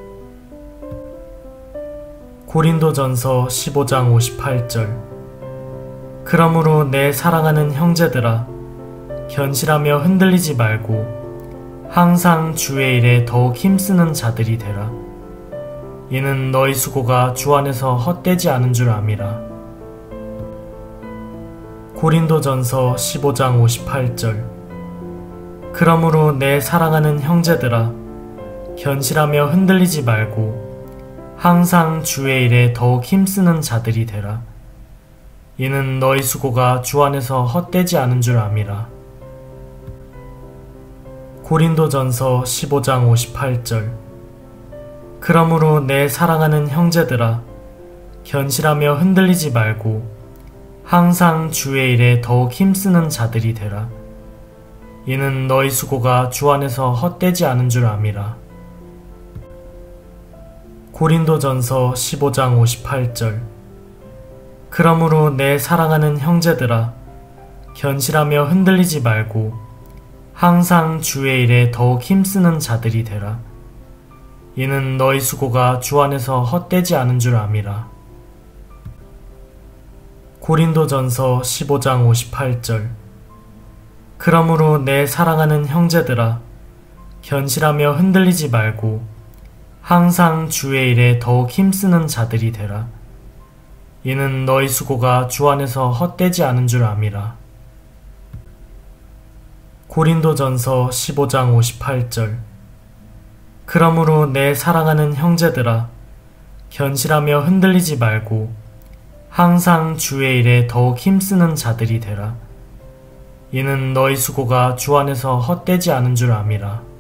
고린도전서 십오 장 오십팔 절. 그러므로 내 사랑하는 형제들아, 견실하며 흔들리지 말고 항상 주의 일에 더욱 힘쓰는 자들이 되라. 이는 너희 수고가 주 안에서 헛되지 않은 줄 암이라. 고린도전서 십오 장 오십팔 절. 그러므로 내 사랑하는 형제들아, 견실하며 흔들리지 말고 항상 주의 일에 더욱 힘쓰는 자들이 되라. 이는 너희 수고가 주 안에서 헛되지 않은 줄 암이라. 고린도전서 십오 장 오십팔 절. 그러므로 내 사랑하는 형제들아, 견실하며 흔들리지 말고 항상 주의 일에 더욱 힘쓰는 자들이 되라. 이는 너희 수고가 주 안에서 헛되지 않은 줄 암이라. 고린도전서 십오 장 오십팔 절. 그러므로 내 사랑하는 형제들아, 견실하며 흔들리지 말고 항상 주의 일에 더욱 힘쓰는 자들이 되라. 이는 너희 수고가 주 안에서 헛되지 않은 줄 암이라. 고린도전서 십오 장 오십팔 절. 그러므로 내 사랑하는 형제들아, 견실하며 흔들리지 말고 항상 주의 일에 더욱 힘쓰는 자들이 되라. 이는 너희 수고가 주 안에서 헛되지 않은 줄 암이라. 고린도전서 십오 장 오십팔 절. 그러므로 내 사랑하는 형제들아, 견실하며 흔들리지 말고 항상 주의 일에 더욱 힘쓰는 자들이 되라. 이는 너희 수고가 주 안에서 헛되지 않은 줄 암이라.